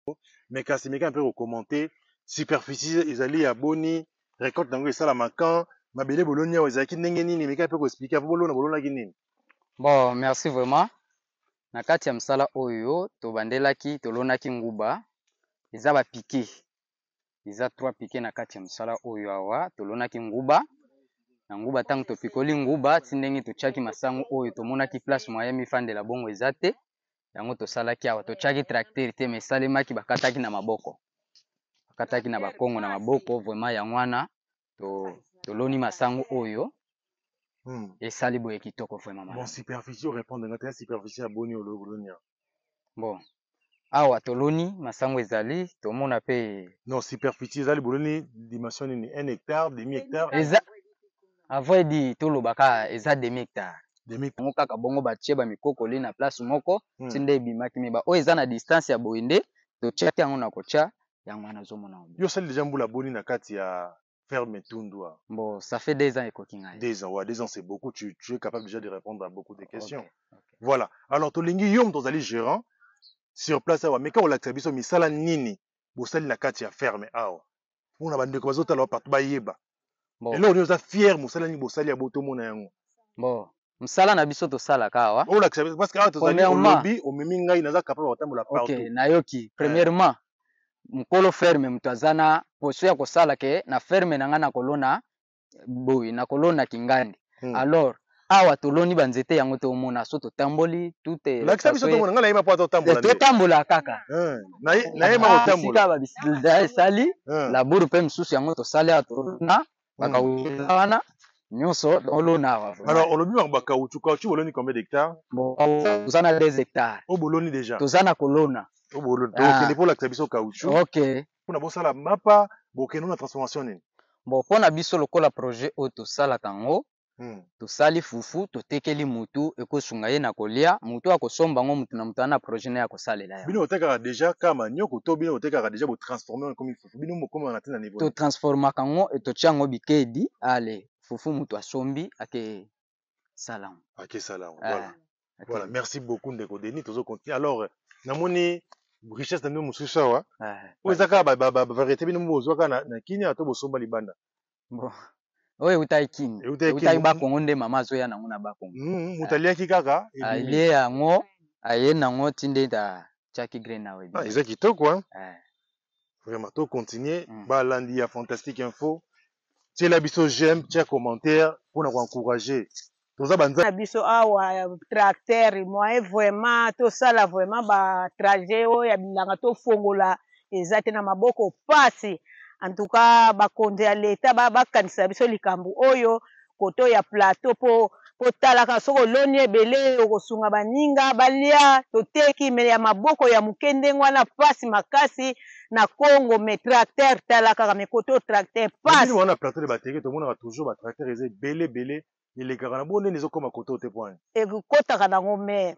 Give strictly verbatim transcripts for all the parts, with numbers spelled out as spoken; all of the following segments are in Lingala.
mais kasi meka un peu recommenté superficie ezali ya boni récolte nango esala makan mabele boloni awa ezalaki ndenge nini meka un peu koexplike apo bolona bolonaki nini. Bon, merci vraiment. Na kati ya msala oyo tobandelaki tolonaki nguba eza ba piqué. Eza trois piqué na kati ya msala oyo awa tolonaki nguba. Na nguba tango topikoli nguba tindenge tochaki masango oyo tomonaki place moyen mifandela bongo eza te. Yango tosalaki awa tochaki tracteur te mais salemaki bakataki na maboko. Bakataki na bakongo na maboko vraiment yango wana to toloni masango oyo. Hmm. Et sali boye kitoko vraiment bon superficie au répondre ngata superficie ya boni olo bolonia. Bon. Awa toloni masango ezali tomona pe non superficie ezali boloni dimension nini un hectare demi hectare eza avoid di tolobaka eza demi hectare demi hectare ngo kaka bongo batie ba mikokoli na place moko hmm. tinde ebimaki miba oyo eza na distance ya boyende totiaki yango na kotia yango wana nazomona yo sali déjà mbula boni na kati ya ferme Tundwa. Bon, ça fait deux ans et kokinga. Deux ans, ouais, deux ans c'est beaucoup. Tu, tu es capable déjà de répondre à beaucoup de questions. Okay, okay. Voilà. Alors, tolingi yom tozali gérant sur place awa. Mais quand on l'a biso misala nini, bosali na kati ya ferme awa. On a bande ko bazota la partout ba yeba. Bon. Et là on est fier musala ni bosali ya boto mona yango. Bon. Msala na biso to sala ka awa. On l'a parce que awa tozali au lobby au mimi ngai naza capable batambola partout. Okay, nayoki. Premièrement, mukolo ferme mutazana poso ya kosala ke na ferme na nga na kolona boy na kolona kingandi. Hmm. Alors awa toloni banzete yango to mona so to tamboli tout est la biso to mona nga na yema pa to tambola to tambola kaka hein na na yema ko tambola sika ba bisilda sali la buru pe msusu yango to sali atona baka wana nyoso olona awa. Alors olobi ba caoutchouc caoutchouc boloni combien d'hectares? Bon tozana deux hectares o boloni déjà tozana kolona o boloni donc il faut la biso caoutchouc. OK pona bosala mapa bokeno na transformation nini. Bon, pona biso lokola projet o to sala kango hmm. To sali fufu to tekeli mutu ekosunga ye na kolia mutu akosomba ngo mutu na mutu na projet na ya kosalela ya bino otekaka déjà kama nyoko to bino otekaka déjà bo transformer comme fufu bino mo comme na tena niveau to transforma kango et to tiango bikedi ale fufu mutu asombi ake salam ake salam voilà ah, voilà okay. Merci beaucoup ndeko Denis tozo continuer alors namoni richesse na mususu awa o ezaka ba ba variété bino bozwaka na, na kinya to bosomba libanda bon oye utai kini utai ba kongo nde mama azoya nango na ba kongo mm mutaliaki kaka alie yango aye nango tinde ta chaki green na webi ah ezaki kitoko hein vraiment to continuer mm. Ba landi ya fantastique info tia la biso j'aime tia commentaire pour nous encourager toza banza biso awa tracteur moyen vraiment to sala vraiment ba trajet o ya bilanga to fongola ezate na maboko pasi en tout cas ba konde ya leta ba bakanisa biso likambu oyo koto ya plateau po po talaka soko loni ebele okosunga baninga balia toteki me ya maboko ya mukende ngwana pasi makasi na Congo me tracteur talaka me koto tracteur pasi on a plateau de batterie to mona toujours ba tracteur eze belé belé il est garana bonne les okoma koto te point e kotaka nango me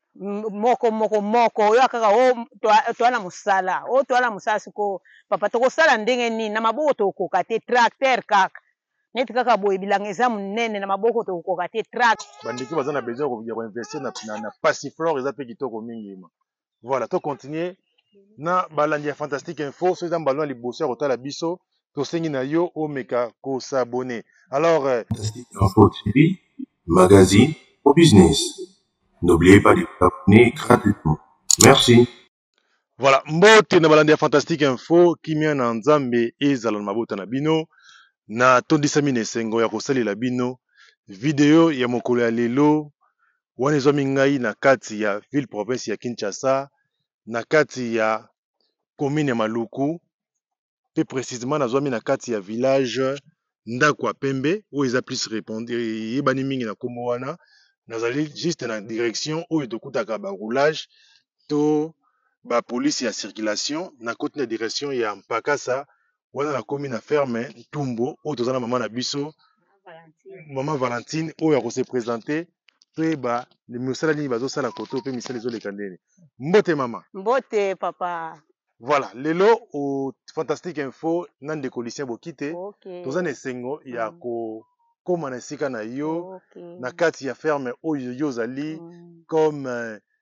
moko moko moko oyo kaka o to ana musala o to ana musala siko papa to kosala ndenge nini na maboko to koka te tracteur kaka neti kaka boye bilanga eza munene na maboko to koka te tracteur bandiki baza na besoin ya ko investir na na passiflore eza pe kitoko mingi ma voilà to continuer na balandi ya fantastique info so eza mbalo na liboso ya kotala biso tosengi na yo omeka ko s'abonner alors euh... Fantastique Info T V magazine au business. N'oubliez pas de vous abonner gratuitement. Merci. Voilà, mbote na balandi ya fantastique info kimia na nzambe ezala na mabota na bino na tondisa mine sengo ya kosalela bino video ya mokolo ya lelo wana ezwami ngai na kati ya ville province ya Kinshasa na kati ya commune ya Maluku pe précisément nazwami na kati ya village ndako ya pembe oyo eza plus répondre yebani mingi na kombo wana nazali juste na direction oyo tokutaka ba roulage to ba police ya circulation na côté na direction ya Mpakasa wana na komi na ferme Ntumbo oyo tozana mama na biso maman Valentine oyo ya ko se présenter pe ba le misala nini bazosala koto pe misala ezoleka ndeni mbote mama mbote papa. Voilà, lelo au fantastique info nan de colicien bokite okay. Tozana esengo ya mm. ko koma na sika na yo okay. Na kati ya ferme oyo yo zali mm. comme euh,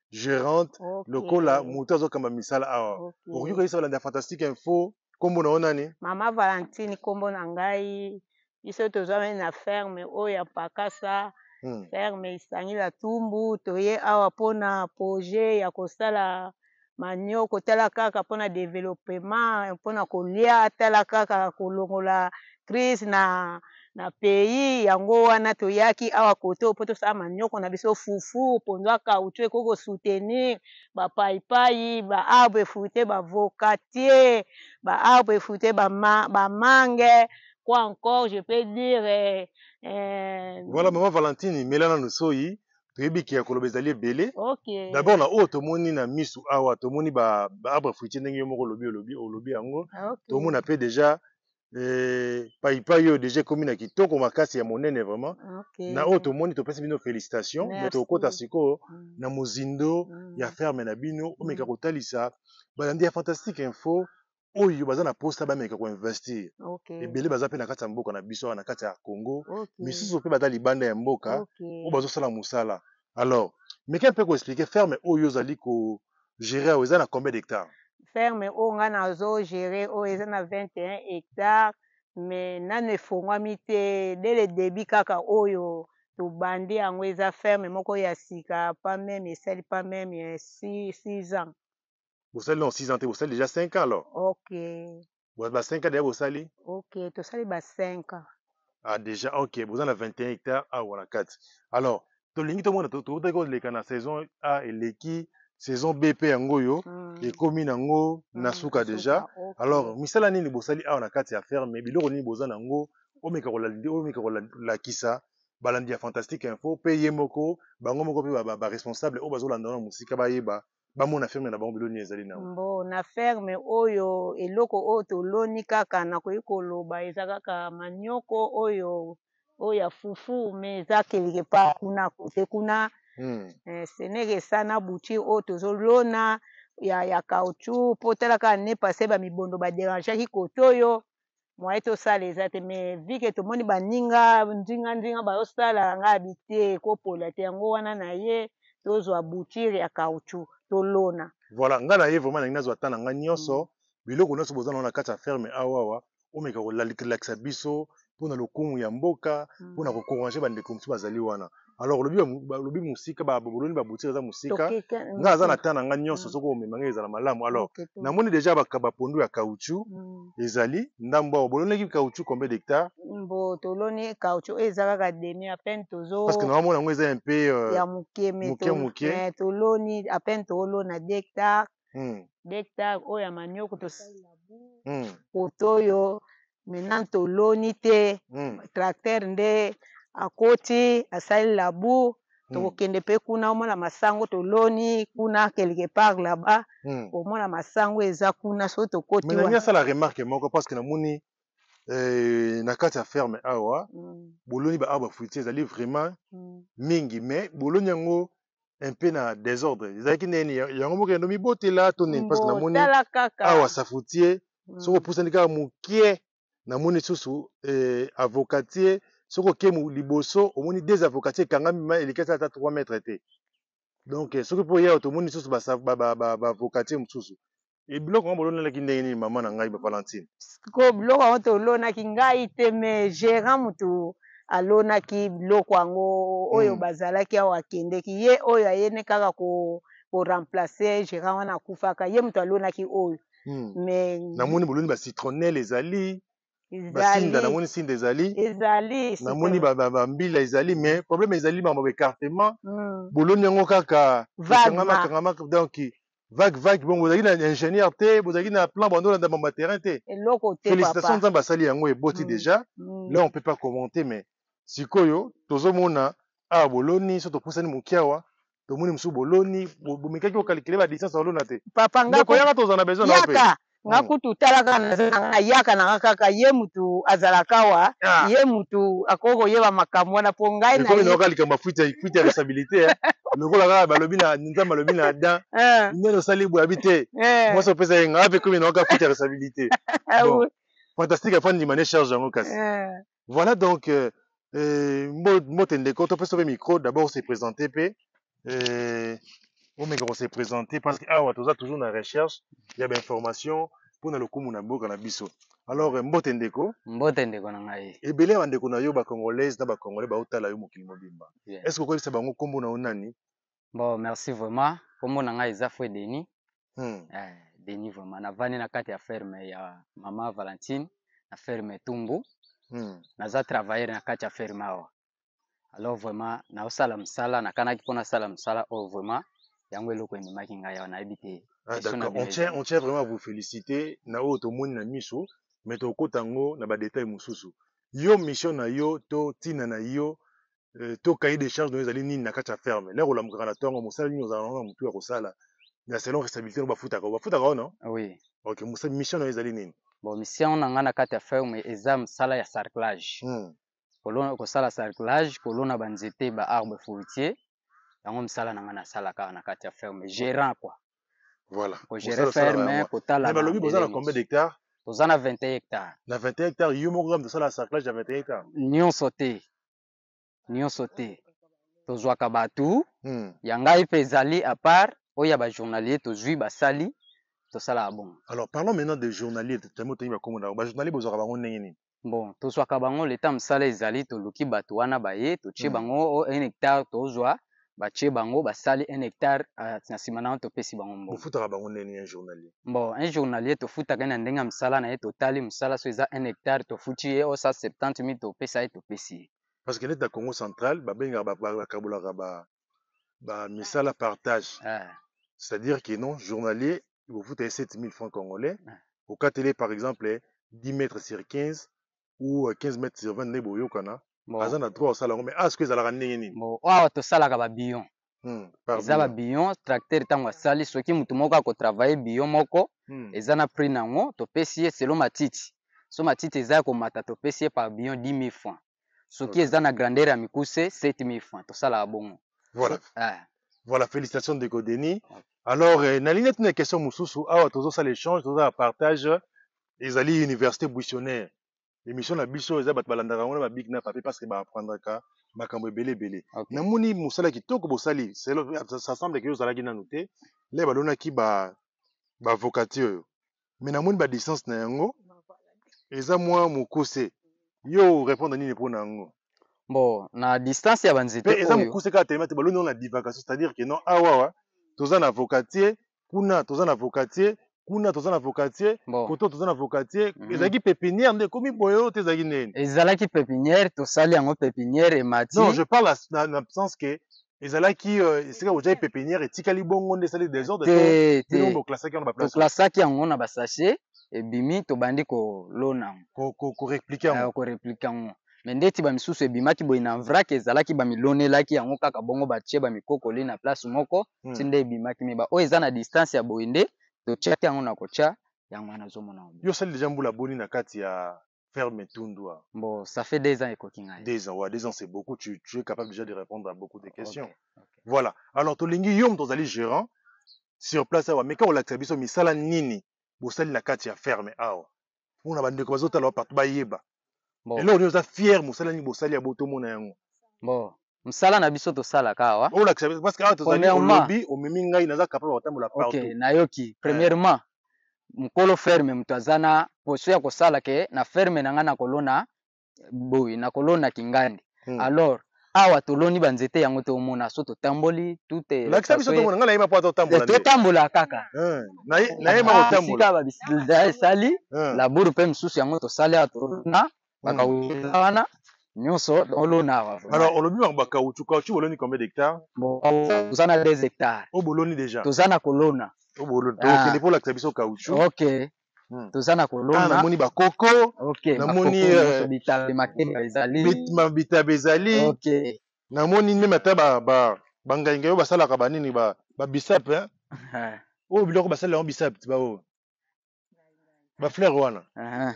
gérante Okay. lokola moto azokamba misala awa Okay. okoki koyebisa balandi ya fantastique info nkombo na yo nani Mama Valentine kombo na ngai biso tozwami na ferme oyo ya Pakasa. hmm. Ferme Isangila Tumbu toye awa mpona projet ya kosala manioko tala kaka mpona développement mpona kolia tala kaka kolongola crise na na pays yango wana toyaki awa koto mpo tosala manioko na biso fufu ponzo kauchu ekoki kosoutenir bapaipai baarbre fruité bavocatier baarbre fruité bamangue quoi encore je peux dire eh, eh, voilà mama Valentine melana nosoyi toyebi ke ya koloba ezali ebele okay. d'abord na oyo tomoni na misu awa tomoni baarbre fruitier ndenge yo moko olobi olobi olobi yango Okay. tomona mpe déjà eh, paipai oyo déjà ekomi na kitoko makasi ya monene vraiment Okay. na oyo tomoni topesi bino félicitation Merci. me tokokota sikoyo Mm. na mozindo Mm. ya ferme na bino omeka Mm. kotalisa balandi ya fantastique info oyo baza na posta bameka koinvestir Okay. ebele baza mpe na kati ya mboka na biso awa na kati ya congo Okay. misusu mpe baza libanda ya mboka Okay. oyo bazosala mosala alors meke mpe koexplike ferme oyo ozali kogere awa eza na combien d'hectare Ferme oyo ngai nazogere oyo eza na vingt et un hectares mais nano efongwami te dès le début kaka oyo tobandi yango eza ferme moko ya sika pas même esali pas même eh, six, six ans. bosali non six ans te bosali déjà cinq ans alors Okay. ba cinq ans deya bosali Okay, tosali ba cinq ans. ah déjà ok boza na vingt et un hectares awa na kati alors tolingi tomona tokotaki koleka na saison a eleki saison b mpe yango oyo Mm. ekomi nango na Mm, suka déjà okay. alors misala nini bosali awa na kati ya ferme biloko nini boza nango omeka kolandi omeka kolakisa balandi ya fantastique info mpe ye moko bango moko mpe baresponsable oyo bazolanda na mosika bayeba bamona ferme na bango biloko nini ezali nango Mbo na ferme oyo eloko oyo toloni kaka nakoki koloba eza kaka manioko oyo oyo ya fufu me eza quelque part kuna kote kuna hmm. eh, seneke esana bouture oyo tozolona ya, ya caoutchouc mpo tala kaka ne pase bamibondo baderangeaki kote oyo mwaye tosala eza te me vike tomoni baninga ndinga ndinga bazosala nga abi te ekopola te yango wana na ye tozwa bouture ya caoutchouc tolona. Voilà, nga na ye vraiment nangi nazwa ta na nga nyonso biloko nyonso boza nango na kati ya ferme awa awa omeka kolakisa biso mpona lokumu ya mboka mpona kokorange bandeko mosusu bazali wana alors olobi mosika boloni baboutique eza mosika nga aza na ta na nga nyonso soki omema nga ezala malamu alors namoni déjà bapondu ya caoutchouc ezali ndambo awa bolonaki caoutchouc combien d'hectare mbo toloni caoutchouc eza kaka demi à peine tozo parce que normalement yango eza un peu ya moke me moke moke toloni à peine tolona deux hectares hmm. deux hectares oyo ya manioko tosalila hmm. kote oyo maintenant toloni te hmm. tracteur nde akoti asali labu tokokende mpe kuna omona masango toloni kuna quelque part là-bas omona masango eza kuna so tokoti wana. Mais nangi asala remarque moko parce que namoni eh, na kati ya ferme awa mm. boloni ba arbre fruitier ezali vraiment mm. mingi mais boloni yango un peu na désordre ezalaki neni yango moko endo mibotela to nini parce que namoni awa safoutier mm. soko opusani kaka mokie namoni susu eh, avocatier soko oke liboso omoni deux avocatier ekangami ma elekati ata trois mètres te donc eh, soki mpo yawa tomoni susu baavocatier mosusu ebiloko yango bolonelaki ndenge nini mama na ngai ba Valentine ko biloko yango tolonaki ngai te me gérant mutu alonaki biloko yango oyo mm. bazalaki awa akendeki ye oyo ayene kaka ko koremplace gérant wana akufaka ye mutu alonaki oyo mm. me namoni boloni ba citronnelle ezali basinda namoni sinda ezali ezali namoni bambila ezali mais problème ezali makambo écartement mm. boloni yango kaka vaguement kangama donc vague vague bon bozalaki na ingénieur te bozalaki na plan bandolanda bamba terrain te eloko te félicitations nzambe asali yango eboti mm. déjà mm. là on peut pas commenter mais sikoyo tozomona awa boloni so topusani moki awa tomoni mosusu boloni bomekaki kokalikile ba distance balona te papa ngako yaka toza na besoin na pe nga kutu talaka na yaka na kaka ye mutu azalaka awa ye mutu akoki koyeba makambo wana mpo ngai na ye ekomi likambo fuite fuite ya responsabilité lokola kaka balobi na nzambe alobi na Adam nene osali boye abi te mwasi opesa ye nga ape ekomi naoka fuite ya responsabilité bon fantastique afani ndimane charge yango kasi voilà donc mbote ndeko topesa pe micro d'abord se présenter pe on m'a commencé à présenter parce que ah ouais, toujours toujours dans la recherche, il y a des informations pour le coup mon boka na biso. Alors mbote ndeko, Mbote ndeko na ngai. ebele ba ndeko na yo ba congolaise na ba congolais ba otala yo mokili mobimba. Yeah. Est-ce que vous connaissez bango kombo na onani? Bon, merci vraiment. Kombo na ngai eza Fouet Denis. Hmm. Eh, Denis vraiment na vani na kati ya ferme ya mama Valentine na ferme Tumbu. Hmm. Naza travailler na kati ya ferme awa. Alors vraiment na osala msala na kanaki pona sala msala oh vraiment yango eloko endimaki ngai awa na ebite. Ah, d'accord, on tient, on tient vraiment à vous féliciter. Na o to moni na miso, mais to kotango na ba détail mususu. Yo mission na yo to tina na yo euh, to cahier des charges de ezali nini na kati ya ferme. Là la mukana tongo musala nini ozala mutu ya kosala. Na selon responsabilité ba futa ko ba futa ko non? Oui. OK, musala mission na ezali nini? Bon, mission na nga na kati ya ferme eza msala ya sarclage. Hmm. Kolona kosala sarclage, kolona ba nzete ba arbre fruitier. Yango msala na nga na sala ka na kati ya ferme, gérant quoi. Voilà. Ko gérer ferme, ko tala. Mais balobi bozala combien d'hectares? Tozana vingt et un hectares. Na vingt et un hectares, yo moko de sala sarclage ya vingt et un hectares. Nyonso te. Nyonso te. Tozwaka batu, Hmm. yangai pe ezali à part oya ba journalier tozwi basali tosala bon. Alors parlons maintenant des journaliers, tellement tellement comme on a ba journalier bozaka bango ndenge nini? Bon, tozwaka bango leta msala ezali toluki batu wana baye totie Hmm. bango un hectare tozwa batie bango basali un hectare uh, na sima na topesi bango mbo. Bofutaka bango ndenge un journalier. Bon, un journalier tofutaka na ndenge msala na ye totali msala so eza un hectare tofuti ye o cent septante mille topesa ye topesi ye. Parce que l'État Congo central, ba benga ba ba kabula ba ba misala partage. Ah. C'est-à-dire que non journalier, il vous fout sept mille francs congolais. Ah. Au cas télé par exemple dix mètres sur quinze ou quinze mètres sur vingt nebo yokana. Bon. Azana droit au salaire mais est-ce que ça la rendre nini? Bon, awa tosalaka ba bion. Hmm. Eza ba bion tracteur tango asali soki mutu moko ako travailler bion moko hmm. eza na prix nango topesi ye selon matiti. So matiti eza ko mata topesi ye par bion dix mille francs. Soki okay. Eza na grandeur ya mikuse sept mille francs tosala bongo. Voilà. So, ah. Voilà, félicitations de Godeni. Okay. Alors, euh, na ligne une question mususu awa tozo ça l'échange, tozo la partage ezali université buissonnaire. L'émission la biso eza bat balandaka ngona ba big na papier parce que ba apprendre ka makambo ebele ebele. Okay. Na moni musala kitoko bosali, c'est ça semble que yo zala kina noté. Les balona ki ba ba vocature. Mais na moni ba distance na yango eza moi mukuse. Yo répondre nini pour nango? Bon, na distance ya banzete oyo. Eza mukuse ka tellement te balona na divagation, c'est-à-dire que non awa wa toza na vocatier, kuna toza na vocatier, kuna toza na vocatier, bon. Koto toza na vocatier, mm -hmm. Ezaki pépinière nde komi boyo te ezaki nene. Ezalaki pépinière, tosali yango pépinière et mati. Non, je parle na na sens que ezalaki esika oja pépinière etikali bongo nde sali désordre te te no classaki on ba place. To classaki yango na ba sachet et bimi to bandi ko lona. Ko ko ko répliquer yango. Ko répliquer yango. Mais ndeti ba misusu ebimaki boy na vrac ezalaki ba milonelaki yango kaka bongo batie ba mikokoli na place moko hmm. Tinde ebimaki me ba o eza na distance ya boyende to chaki yango na kocha yango na zomona. Yo sali déjà mbula boni na kati ya ferme Tundua. Bon, ça fait deux ans et kokinga. Deux ans, ouais, deux ans c'est beaucoup, tu, tu es capable déjà de répondre à beaucoup de questions. Okay. Okay. Voilà. Alors tolingi yom tozali gérant sur place awa mais quand on l'a biso misala nini bosali na kati ya ferme awa. On a bande ko bazota la partout ba yeba. Bon. Et là on est fier musala ni bosali ya boto mona yango. Bon, msala na biso to sala kawa. On l'a parce que to zali au lobby au mimi ngai naza capable watambola partout. OK, nayoki. Premièrement, mukolo ferme mtazana poso ya kosala ke na ferme na nga na kolona boy na kolona kingandi. Hmm. Alors, awa toloni banzete yango to mona so to tamboli tout est. La biso to mona nga na yeba po to tambola. To tambola kaka. Hmm. Na na yeba ko tambola. Sika ba bisilda sali la buru pe msusu yango to sali atona. Baka wana nyonso olona wa. Alors olobi ba caoutchouc caoutchouc boloni combien d'hectares? Bon, tozana deux hectares. O boloni déjà. Tozana kolona. O boloni. Donc il faut la biso caoutchouc. OK. Tozana kolona. Ah na moni ba coco. OK. Na moni bitabe makeni ezali. Bitma bitabe ezali. OK. Na moni même ata ba ba bangainga yo basala ka banini ba ba bisap hein. O biloko basala on bisap ba o. Ba fleur wana. Ah.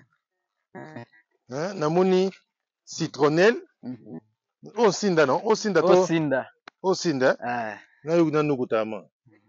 Hein, namoni citronnelle. Mm-hmm. Oh sinda non, oh sinda to. Oh sinda. Oh sinda. Ah. Na yo na nukutama.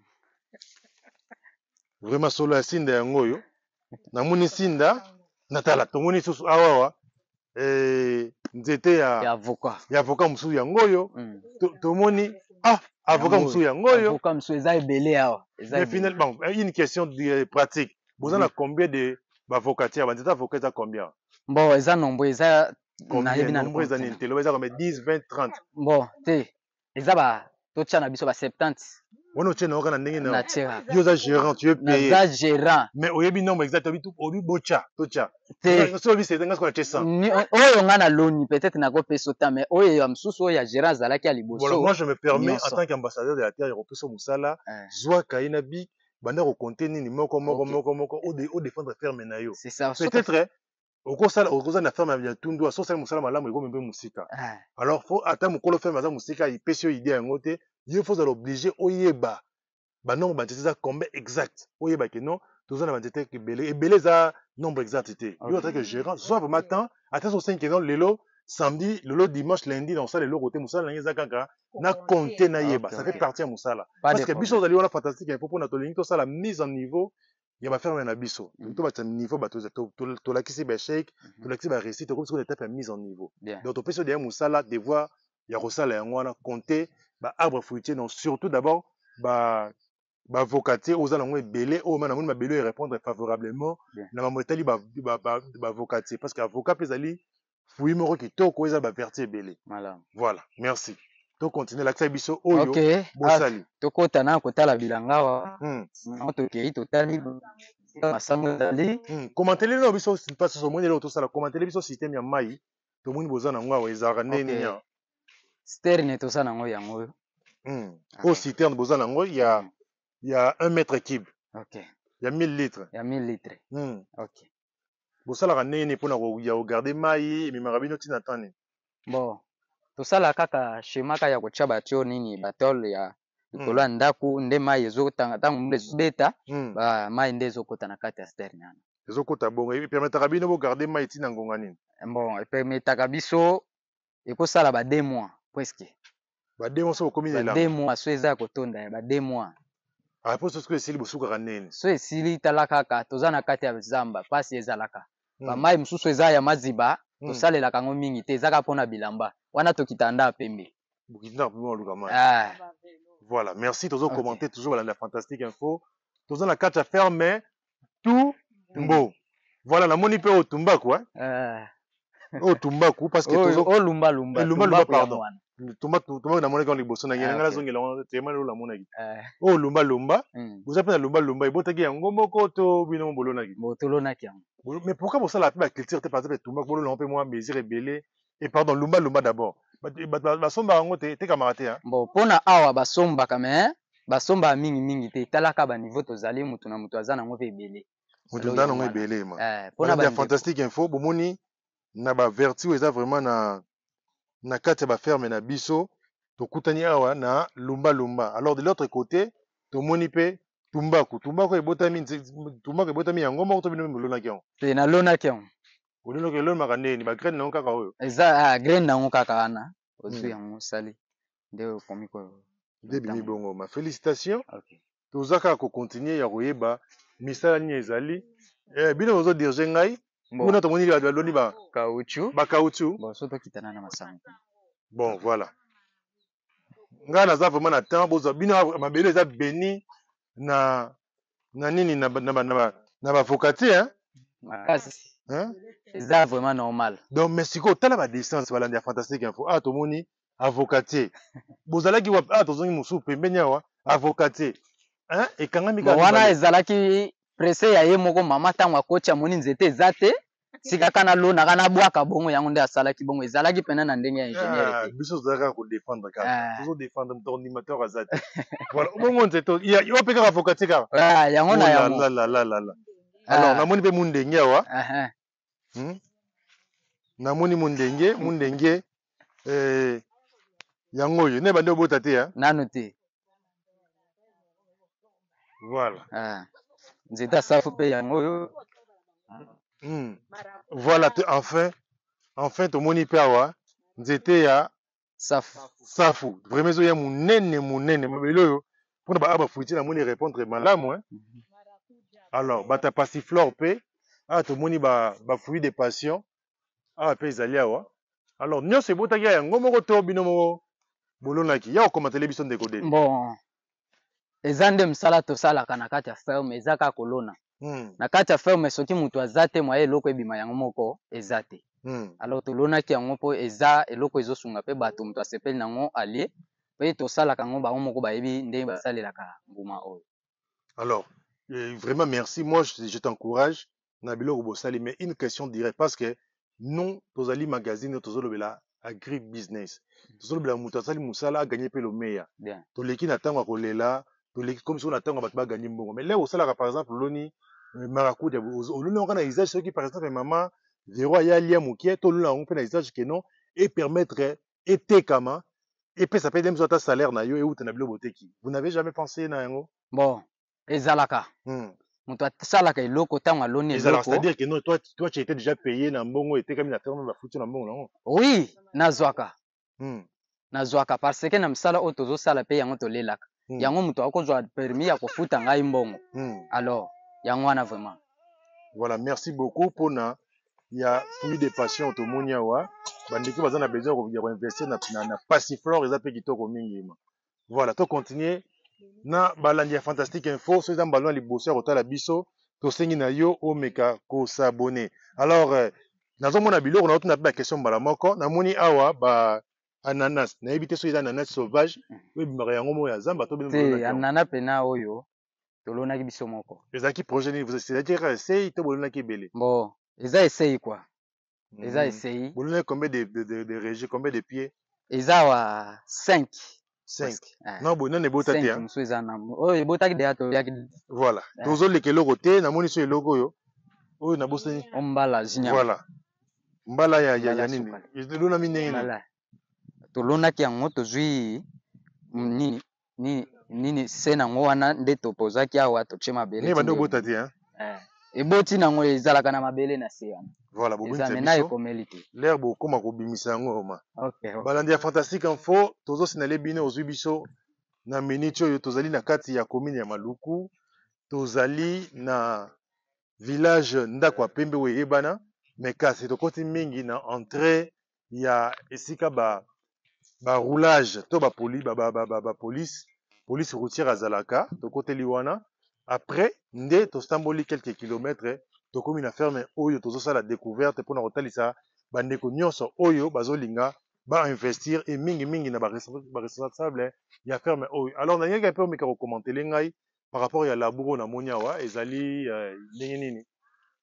Vraiment solo ya sinda yango yo. Namoni sinda natala tomoni susu awawa. Eh nzete ya ya avocat. Ya avocat musu yango yo. Mm. Tomoni Ah, avocat Yango, monsieur yangoyo. avocat monsieur eza ebele awa. Eza Mais ebele. finalement, bon, une question de pratique. Vous en avez combien de avocats? Vous avez avocat combien? Bon, eza nombre, eza Combien? Nombre des années. Vous avez dix, vingt, trente. Bon, te. Eza ba tocha na biso ba soixante. On a tient na ndenge na. Na tira. Tu es gérant, tu es payé. Na gérant. Mais au yebi nombre exact, tu au bocha, tocha. Te. So bi c'est nga ko tient cent. Oyo nga na loni peut-être na ko peso ta mais oyo ya msusu oyo ya gérant zalaki ya liboso. Voilà, moi je me permets en tant qu'ambassadeur de la terre européenne so musala, zwa kaina bi banda ko compter nini moko moko moko moko au défendre ferme na yo. C'est ça. Peut-être okosala okozana na ferme ya tundu aso sala musala malamu ego membe musika. Alors faut ata mukolo ferme za musika ipesio idée yango te, il faut obligé oyeba ba nombre ba tete za combien exact. Oyeba que non, tozana ba tete ke belé et belé za nombre exact te. Yo en tant que gérant, soit matin, ata so cinq heures lelo samedi, lelo dimanche, lundi dans ça lelo côté musala na za kaka na compter na yeba, ça fait partie ya musala. Parce que biso zali wana fantastique, il faut pour na tolingi to ça la mise en niveau. Il y a ma ferme na biso. Tout va niveau ba to to la kisi ba shake, to la kisi ba réussite, comme sur l'étape mise en niveau. Donc to peut se dire musala devoir ya rosala yango wana compter ba arbre fruitier non surtout d'abord ba ba vocatier aux alango ebele o mana ba belo répondre favorablement na ba motali ba ba ba vocatier parce que avocat pezali fouille moko kitoko eza ba vertier ebele. Voilà, merci. To continuer l'accès biso oyo bosali. To kota na kotala bilanga wa. On to kei totali masango dali. Commenter les no biso pas so moni lo to sala commenter biso système ya mai to moni bozana ngwa wa ezara nene nya. Sterne to sana ngo yango. Hmm. Au citerne bozana ngo il y a il y a un mètre cube. OK. Il y a mille litres. Il y a mille litres. Hmm. OK. Bosala nene pona ko ya regarder mai mi marabino tina tane. Bon. Tosala kaka shema ka ya kotia batio nini batol ya likolo ya ndaku nde mai ezotanga ntango mbe ezobeta ba mai nde ezokota na kati ya sterne wana ezokota bongo epermetaka bino bogarde mai ntina ngonga nini bon epermetaka biso ekosala ba deux mois presque ba deux mois so bokomi ba deux mois so eza ya kotonda ba deux mois ah po so esili bosukaka nene so esili tala kaka toza na kati ya zamba pasi ezalaka ba mai mosusu eza ya maziba tosalelaka yango mingi te ezaka mpona bilamba wana tokitanda pembe bokitanda pembe oluka mai ah. Voilà, merci tozo okay. Commenter toujours la fantastique info tozo na kati ya ferme tout mbo voilà na moni pe o tumbaku hein euh o tumbaku parce que tozo o lumba lumba lumba lumba pardon tumba tumba na moni ka liboso na ngena ngala zongela wana tema lo la mona ki o lumba lumba vous appelez lumba lumba et botaki yango moko to bino bolona ki botolona ki yango mais pourquoi ça la la culture par exemple tumbaku bolona un peu moins mesure rebelle et pardon lumba lumba d'abord basomba yango te te camarade hein bon pona awa basomba quand même basomba mingi mingi te talaka ba niveau tozali mutu na mutu azana ngo pe ebele mutu ndana ngo ebele ma eh pona ba fantastique info bomoni na ba vertu eza vraiment na na kati ba ferme na biso to kutani awa na lumba lumba alors de l'autre côté to moni pe tumbaku tumbaku ebotami tumbaku ebotami yango moko to bino mbulona kion te na lona kion olino ke lona makaneni ba graine nango kaka oyo eza ah graine nango kaka wana ozwi yango sali nde komi ko nde bimi bongo ma félicitations okay. Tozaka ko continuer ya koyeba misala ni ezali eh bino ozo dirige ngai mona to moni ba loni ba caoutchouc ba caoutchouc bon so to kitana na masango bon voilà nga na za vraiment na temps bozo bino mabele eza béni na na nini na na na na ba vocatier hein kasi hein c'est vraiment normal donc Mexico tala ba distance wala ndia fantastique info ah to moni avocatier bozalaki wa ah tozongi musu pembeni awa avocatier hein et kangami ka wana ezalaki pressé ya ye moko mama tango akocha moni nzete ezate sika kana lona kana bwaka bongo yango nde asalaki bongo ezalaki pena na ndenge ya ingénieur ah biso zaka ko défendre ka toujours défendre ton animateur azate voilà bongo nzete ya yo peka avocatier ka ah yango na yango la la la la la alors na moni pe mundenge awa ah hmm na moni mundenge mundenge eh yango yo ne bande obota te hein nanu te voilà ah nzeta safu pe yango yo hmm voilà enfin enfin to moni pe awa nzete ya safu safu vraiment zo ya munene munene mabelo yo pona ba aba fuiti na moni répondre malamu hein alors bata passiflore pe ah to moni ba ba fruit de passion ah pe ezali awa alors nyonso ebotaki yango moko to bino moko bolonaki ya okomatele biso ndeko de bon eza nde msala tosalaka na kati ya ferme eza kaka kolona hmm. na kati ya ferme soki moto aza te mwa eloko ebima yango moko eza te hmm. alors tolonaki yango mpo eza eloko ezosunga mpe bato moto asepeli nango alie mpe tosalaka yango bango moko bayebi ndenge basalelaka mbuma oyo. Alors euh, vraiment merci, moi je, je t'encourage na biloko bosali, mais une question directe parce que non tozali magazine tozolobela agri business tozolobela moto asali mosala aganye mpe lomeya bien toleki na ntango ya kolela toleki comme soki na ntango ya bato baganye mbongo, mais lelo osalaka par exemple oloni marakuja oloni yango na usage soki par exemple mama zero aya lia mokie tolona yango mpe na usage ke non et permettre etekama epesa mpe nde moso ata salaire na yo euta na biloko boteki. Vous n'avez jamais pensé na yango? bon ezalaka hmm. moto asalaka eloko ntango aloni eloko, c'est-à-dire que non, toi, toi tu étais déjà payé na mbongo et comme la ferme va foutre na mbongo non? oui nazwaka hmm. nazwaka parce que na msala oyo tozosala mpe yango tolelaka hmm. yango moto akozwa permis ya kofuta ngai mbongo hmm. alors yango wana vraiment voilà, merci beaucoup pona ya plus de passion tomoni awa bandeki baza na besoin ya investir na na, na passiflore eza pe kitoko mingi ma voilà to continuer na balandi ya fantastique info so eza mbalo liboso ya kotala biso tosengi na yo omeka ko s'abonner. Alors euh, nazomona biloko na otuna pe ba question mbala moko namoni awa ba ananas nayebi te so eza ananas sauvage oyebimaka yango mo ya zamba to bino te anana pena oyo tolonaki biso moko ezalaki projet nini, c'est-à-dire essai to bolonaki ebele? bon eza essai quoi mm. eza essai bolonaki combien de, de, de, de régies, combien de pieds? eza wa cinq cinq non boye nani ebota te mosu eza na oyo ebotaki deya toyaki voilà tozoleka eloko te namoni so eloko oyo oyo nabosani ombala zinya voilà mbala ya, ya, ya nini elonami ndenge nini tolonaki yango tozwi nini nini nini se nango wana nde topozaki awa totie mabele bande obota te eboti nango ezalaka na mabele na se wana voilà eza mena ekomeli te l'air bokoma kobimisa yango ma okay, okay. balandi ya fantastique info tozosinale bino ozwi biso na minute oyo tozali na kati ya commune ya Maluku tozali na village ndako ya pembe oyo eyebana mais kasi tokoti mingi na entrée ya esika ba ba roulage to ba poli ba ba ba, ba, ba police police routière azalaka tokoteli wana après nde tostamboli quelques kilomètres tokomi na ferme oyo tozosala découverte mpona kotalisa bandeko nyonso oyo bazolinga ba investir et mingi mingi na ba responsable ya ferme oyo. Alors na yeka pe omeka ko commenter ngai par rapport ya labour na moni awa ezali ndenge uh, nini?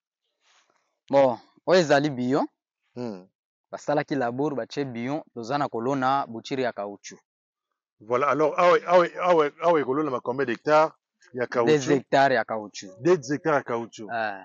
Bon oyo ezali bion hmm. basalaki labour batie bion toza na kolona bouture ya caoutchouc. Voilà, alors awa awa awa awa kolona ma combien d'hectares ya caoutchouc? deux hectares ya caoutchouc. deux hectares ya caoutchouc. Ah.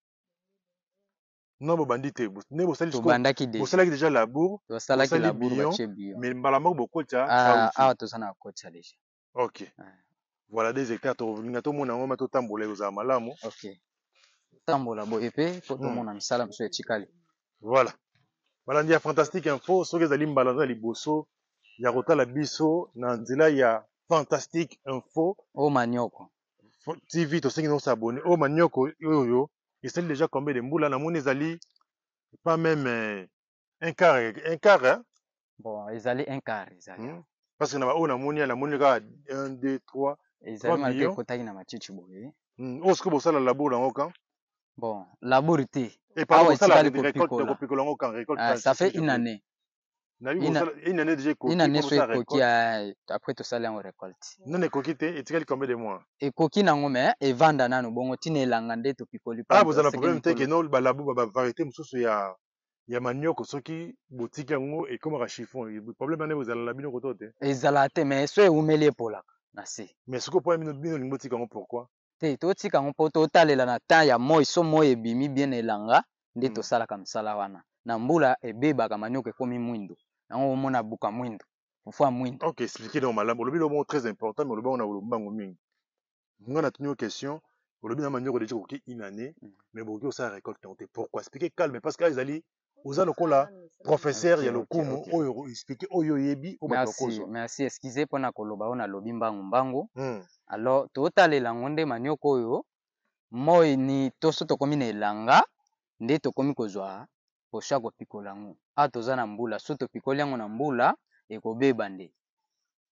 Non bobandi te ne bosali tobandaki déjà bosalaki déjà labour tosalaki labour batie bion mais mbala moko bokotya caoutchouc awa toza na kotya déjà. OK ah. Voilà deux hectares tolinga tomona ngoma totambola ezala malamu. OK tambola boye pe po tomona misala mosusu etikali. Voilà balandi ya fantastique info soki ezali mbala za liboso ya kotala biso na nzela ya fantastique info o manioko tv tosengi no s'abonner o manioko oyo esali déjà combien de mbula namoni ezali pas même euh, un quart un quart hein? Bon ezali un quart ezali hmm? Parce que na ba o namoni namoni ka un deux trois ezali malgré kotaki na matchichi boye hmm. O siko bosala labour nango kan bon labour te et par rapport à la récolte de kopikola ngo kan récolte ah, ça fait une année une année déjà koki une année so koki après to sala en récolte non ekoki te etikali combien de mois ekoki nango mais evanda nanu bongo tina elanga nde to pikoli pa ah vous avez problème te que non ba labour ba variété mususu ya ya manioko soki botiki yango ekomaka chiffon problème ane vous allez la bino koto te ezala te mais so eumeli epolaka na se mais soko po bino bino lingo tika ngo pourquoi te totika yango mpo totalela na temps ya moi so moi ebimi bien elanga nde tosalaka mosala wana na mbula ebebaka manioko ekomi mwindo yango omona buka mwindo fufua mwindo. OK expliquer donc malamu olobi lo mot très important mais olobi on a olombango mingi nga na tuni question olobi na manioko déjà koki une année mais boki osala récolte te pourquoi expliquer calme parce que ezali oza lokola professeur ya lokumu oyo expliquer oyo yebi o bato kozo. Merci excusez pona koloba ona lobi mbangu mbangu mm. Alors totalela ngonde manioko oyo moi ni toso tokomi na elanga nde tokomi kozwa posha kopikola ngo a toza na mbula so topikoli yango na mbula ekobeba nde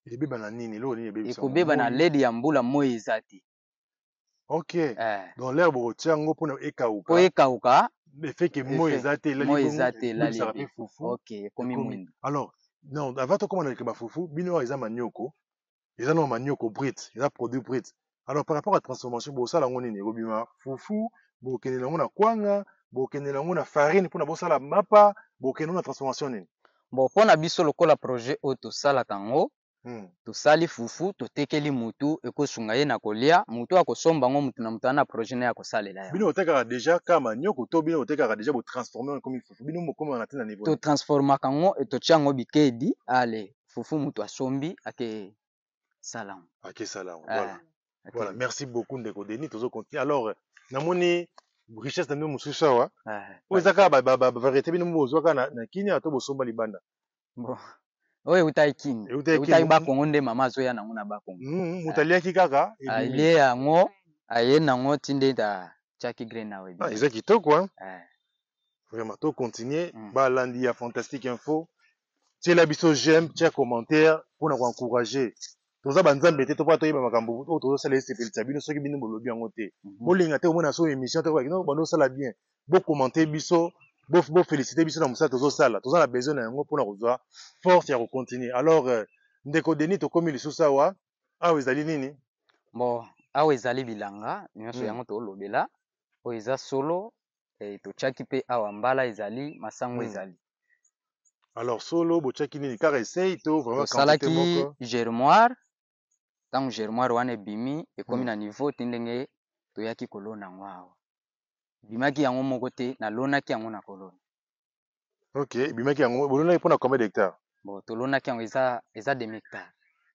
ebeba na nini lo nini ebebisa ngo ekobeba na moi ledi ya mbula moi eza te. ok Eh, donc l'air bokotia yango mpona po ekauka ekauka efeke moi efe eza te elali moi bongo eza te elali ebebisaka mpe ebeba. fufu Ok, ekomi ekomi mwindu. alors non avant tokóma na likeba fufu bino awa eza manioko eza na manioko brite eza produit brite alors par rapport à transformation bosala yango nini ekobima fufu bokende yango na kwanga bokende yango na farine mpona bosala mapa bokende yango na transformation nini Bon, mpona biso lokola projet oyo tosalaka yango hmm. tosali fufu totekeli mutu ekosunga ye na kolia mutu akosomba yango mutu na mutu ana projet na ye akosalela yango. bino botekaka déjà ka manioko to bino botekaka déjà botransforme ekomi fufu bino bokomaka te na niveau totransformaka yango totia yango bikedi ale fufu mutu asombi ake sala yango. akesala yango Eh, voilà ake- voilà merci beaucoup ndeko Denis tozo continuer alors namoni richesse na bino mosusu awa eh, oyo eza kaka bavariété bino bozwa kaka na- na kinia to bosomba libanda bon. Oyo eutaki kini Eutaki eutaki kini. bakongo nde mama azoya nango na bakongo. Mhm, moto aliaki kaka ebimi alie yango aye nango ti nde atiaki grain na ah, webi. eza kitoko hein? Eh, vraiment to continuer Mm. balandi ya fantastique info tiela biso j'aime tia commentaire mpona koencourage toza banzambe te topoa toyeba makambo oyo tozosala esepelisa bino soki bino bolobi yango te mhm. bolinga te omona so émission te no bando osala bien bocommente biso bofélicite biso na mosala tozosala toza na besoin na yango mpona kozwa force ya kocontinue alors euh, ndeko Denis tokomi lisusu awa awa ezali nini Bon, awa ezali bilanga nyonso Mm. yango tolobela oyo eza solo eh, totiaki mpe awa mbala ezali masango Mm. ezali alors solo botiaki nini kaka essaye to vraiment quantité tosalaki moko germoire ntango germoire wana ebimi ekomi Mm. na niveau ti ndenge toyaki kolona yango awa ebimaki yango moko te nalonaki yango na kolona. ok ebimaki yango bolonaki mpona combien d'hectare Bon, tolonaki yango eza eza demi hectare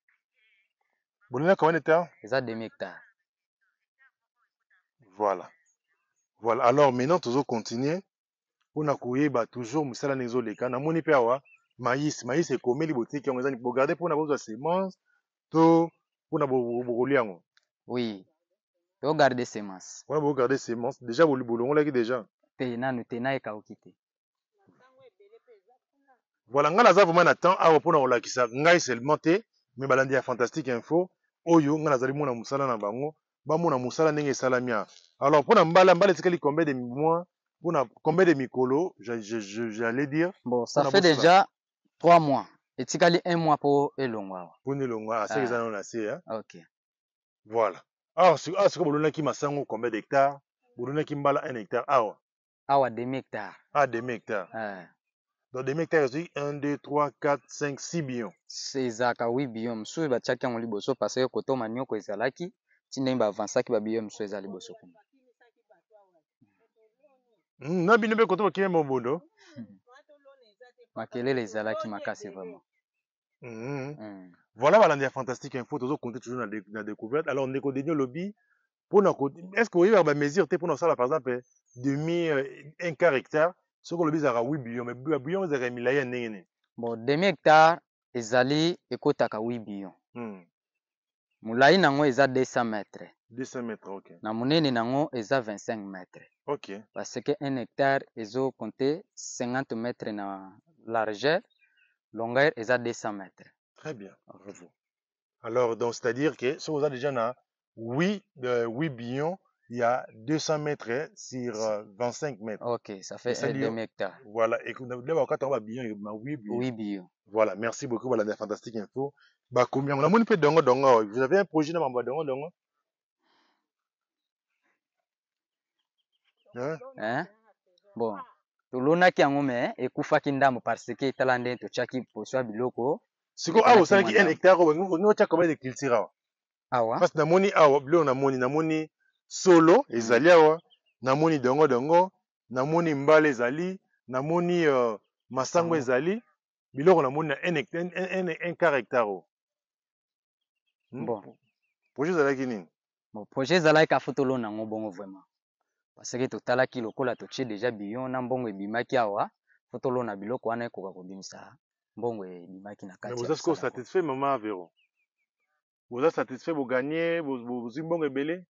bolonaki combien d'hectare eza demi hectare. voilà voilà alors maintenant tozo continuer mpona koyeba toujours mosala ndenge ezoleka namoni mpe awa maïs maïs ekomeli botiki yango eza bogarde mpona bozwa semence to mpona bokolia yango Oui, togarde semence wana bogarde semence déjà boli- bolongolaki déjà te nanu te na ekauki te. voilà ngai naza vraiment na temps awa mpona kolakisa ngai seulement te mais balandi ya fantastique info oyo ngai nazali mona mosala na bango bamona mosala ndenge esalami awa alors mpona mbala mbala etikali combien de mois mpona combien de mikolo je- je- je- j'allais dire Bon, ça mpona fait bosala déjà trois mois etikali un mois mpo elongwa awa. mpona elongwa aseke eza Ah, nano na se hein? ok. voilà awa siko awa sikoyo bolonaki masango combien d'hectare bolonaki mbala un hectare awa Awa demi hectare. a demi hectare Ah, donc demi hectare ezwi un deux trois quatre cinq six billions ezalaka huit billion mosusu batiaki yango liboso parce que koto manioko ezalaki ti ndenge baavansaki babillion mosusu eza liboso kuna. Mm, na bino mpe koto bokimi mobondo makelele ezalaki makasi vraiment. Mhm. Mm. voilà balandi ya fantastique info tozokonte toujours na, dé- na découverte alors ndeko deni olobi mpona ko est ce que oyebaka bamesure te mpona kosala par exemple demi euh, un quart hectare soki olobi ezalaka huit billion mais billion ezalaka milai ya ndenge nini Bon, demi hectare ezali ekotaka huit billion. Hmm, Molai nango eza deux cents mètres. deux cents mètres ok Na monene nango eza vingt-cinq mètres. ok Parce que un hectare ezo compter cinquante mètres na largeur, longueur eza deux cents mètres. très bien bravo alors donc c'est à dire que soki oza déjà na huit euh, huit billions il y a deux cents mètres hein, sur euh, vingt-cinq mètres Ok, ça fait c'est à un dire demi hectare. voilà et que nde bakata yango babillion ebima huit billions huit billions. voilà merci beaucoup balandi ya fantastique info bakomi yango namoni mpe dongo dongo awa vous avez un projet na mambo ya dongo dongo hein? Hein? Bon, tolonaki yango me ekufaki ndambo parce que etala nde totiaki poso ya biloko. sikoyo Ekanaki awa osalaki mwa un ndambo. hectare oyo olingi otya combien de culture awa Awa. parce namoni awa biloko namoni namoni solo ezali awa namoni dongo dongo namoni mbala ezali namoni uh, masango Sango. ezali biloko namoni na un, hectare, un, un, un quart hectare oyo hmm? Bon. projet ezalaki nini Bon, projet ezalaki ka fo tolona yango bongo vraiment. Parce que totalaki lokola totie déjà billion na mbongo ebimaki awa fo tolona biloko wana ekoka kobimisa mbongo ebimaki na mais kati ya boza sikoyo mosala. satisfait mama avero boza satisfait boganye bozwi mbongo ebele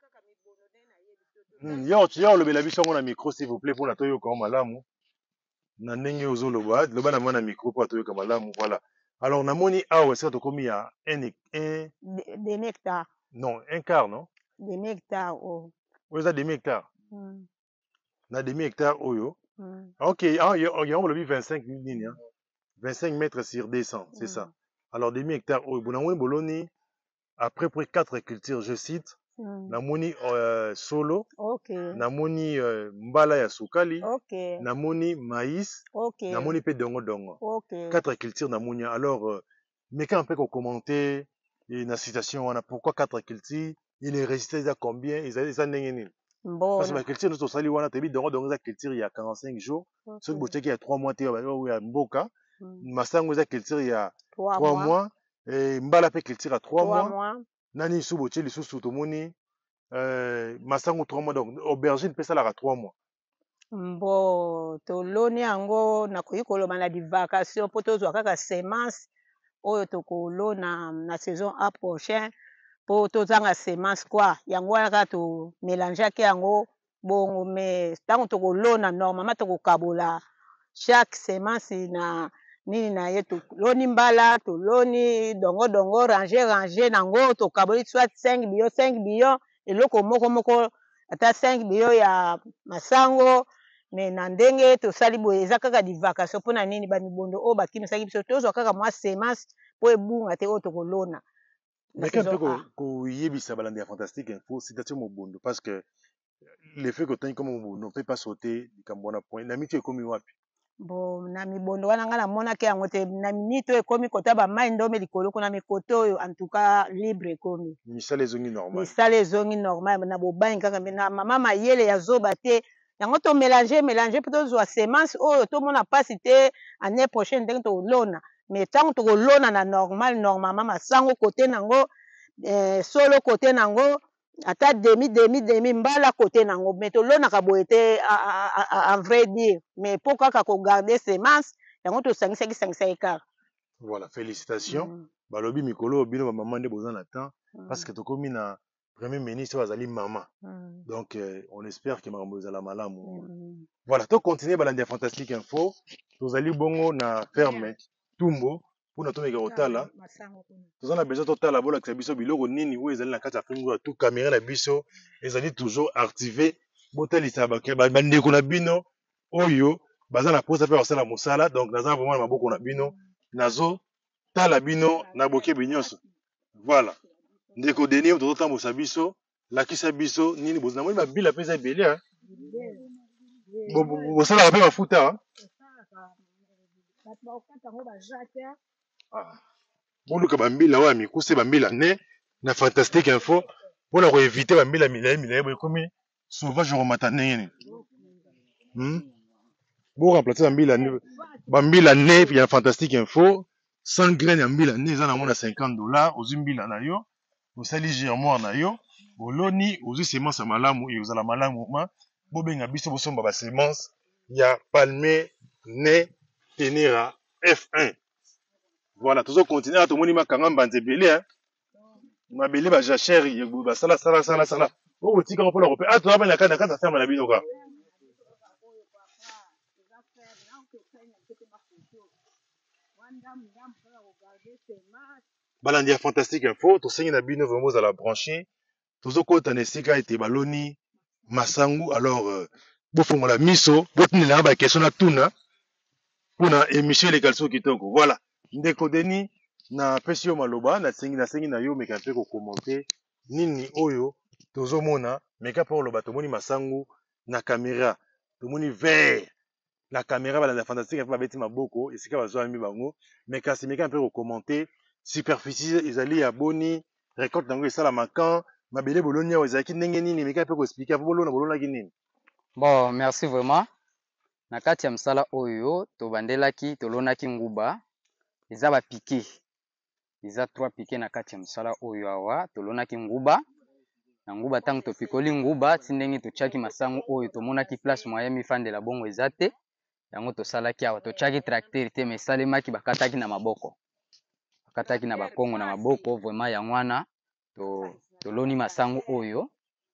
Hmm, ya olobela biso yango na micro s'il vous plaît mpona toyoka yango malamu na ndenge ozoloba loba na mwana micro po atoyoka malamu voilà. Alors namoni awa esika tokomi ya un un demi hectare non un quart non demi hectare oyo oyo eza demi hectare mm. na demi hectare oyo mm. ok ah, yango bolobi vingt-cinq nini hein? vingt-cinq mètres sur deux cents c'est mm. ça. Alors demi hectare oyo bonamoni boloni après près quatre cultures je cite mm. namoni euh, solo okay. namoni euh, mbala ya sukali okay. namoni maïs okay. namoni pe dongo dongo okay. quatre cultures namoni alors euh, meka un peu ko commenter et na citation wana pourquoi quatre cultures il est resté à combien ils allaient ça ndenge nini parce que bon la culture nous sali wana tebi dongo dongo za culture il y a quarante-cinq jours ce que boteki ya trois mois te ya mboka mm. masango za culture il y a trois trois mois, mois et mbala pe culture à trois mois, mois. nani su botie lisusu tomoni euh, masango trois mois donc aubergine pe salaka trois mois. Mbo toloni yango nakoki koloba na divacation mpo tozwa kaka semence oyo tokolona na saison a prochain mpo tozanga semence kwa yango wana kaka tomélangeaki yango bongo mais ntango tokolona normalement tokokabola chaque semence na nini na ye toloni mbala toloni dongo dongo ranger ranger nango tokaboli soit cinq biyo cinq biyo eloko moko moko ata cinq biyo ya masango me na ndenge tosali boye eza kaka divacation mpona nini bamibondo oyo bakimisaki biso tozwa kaka mwa semence mpo ebunga te oyo tokolona meka mpe koyebisa balandi ya fantastique info citation mobondo parce que le fait kotangi koma mobondo mpe pas sauter likambo wana point na miti ekomi wapi bo na mibondo wana ngai namonaki yango te na miniti oyo ekomi kota bamai ndome likolo kuna mikote oyo en tout cas libre ekomi misala ezongi normal misala ezongi normal na bobangi kaka na mama mayele ya zoba te yango tomélange mélange mpo tozwa semence oyo tomona mpasi te année prochaine ndenge tokolona mais ntango tokolona na normal normalement masango kote nango eh, solo kote nango ata demi demi demi mbala kote nango mais tolonaka boye te en vrai dire mais mpo kaka kogarde semence yango tosangisaki sangisaki kaka voilà félicitations mm. balobi mikolo bino bamama nde boza na temps mm. parce que tokomi na premier ministre oyo azali mama mm. donc euh, on espère que makambo ezala malamu mm. voilà tocontinue balandi ya fantastique info tozali bongo na ferme yeah. tumbo mpona tomeka kotala toza na besoin totala bolakisa biso biloko nini oyo ezali na kati ya fingo ya tout caméra na biso ezali toujours activé botalisa bandeko na bino oyo baza na posa mpe basala mosala donc naza vraiment na maboko na bino nazo tala bino na bokebi nyonso voilà ndeko deni tozotambosa biso lakisa biso nini namoni babila mpe eza ebele bosalaka mpe mafuta boluka bambila oyo ya mikuse bambila ne na fantastique info mpona koevite bambila milayi milayi boye ekomi sauvage komata ndenge nini hmm? boremplace bambila bambila ne ya fantastique info cent graine ya mbila ne eza nango na cinquante dollars ozwi mbila na yo osali germoire na yo oloni ozwi semence ya malamu e ozala malamu ma bobenga biso bosomba basemence ya palme ne tenera F un voilà tozokontinue awa tomoni makanga mbanza ebele mabele bajachere basala sala sala sala oyo botikaka mpona kope a toza bana kati na kati ya ferme na bino ka balandi ya fantastique info tosengi na bino vraimen ozala branché tozokota na esika ete baloni masangu alors euh, bofongola miso botinelanga bakestion na tuna mpona émission eleka liso kitoko voilà ndeko deni napesi yo maloba nasengi nasengi na yo meka mpe kokommente nini oyo tozomona meka mpe oloba tomoni masangu na caméra tomoni vert na caméra balandi ya fantastique mpe babeti maboko esika bazwami bango me kasi meka mpe kokommente superficie ezali ya boni récolte nango esalama quand mabele boloni awa ezalaki ndenge nini meka mpe koexplike apo bolona bolonaki nini bon merci vraiment na kati ya mosala oyo tobandelaki tolonaki nguba eza bapike eza trois pike na kati ya mosala oyo awa tolonaki nguba na nguba ntango topikoli nguba ti ndenge totiaki masango oyo tomonaki place moya mifandela bongo eza te yango tosalaki awa totiaki tracteur te mais esalemaki bakataki na maboko bakataki na bakongo na maboko vraiment yango wana to, toloni masango oyo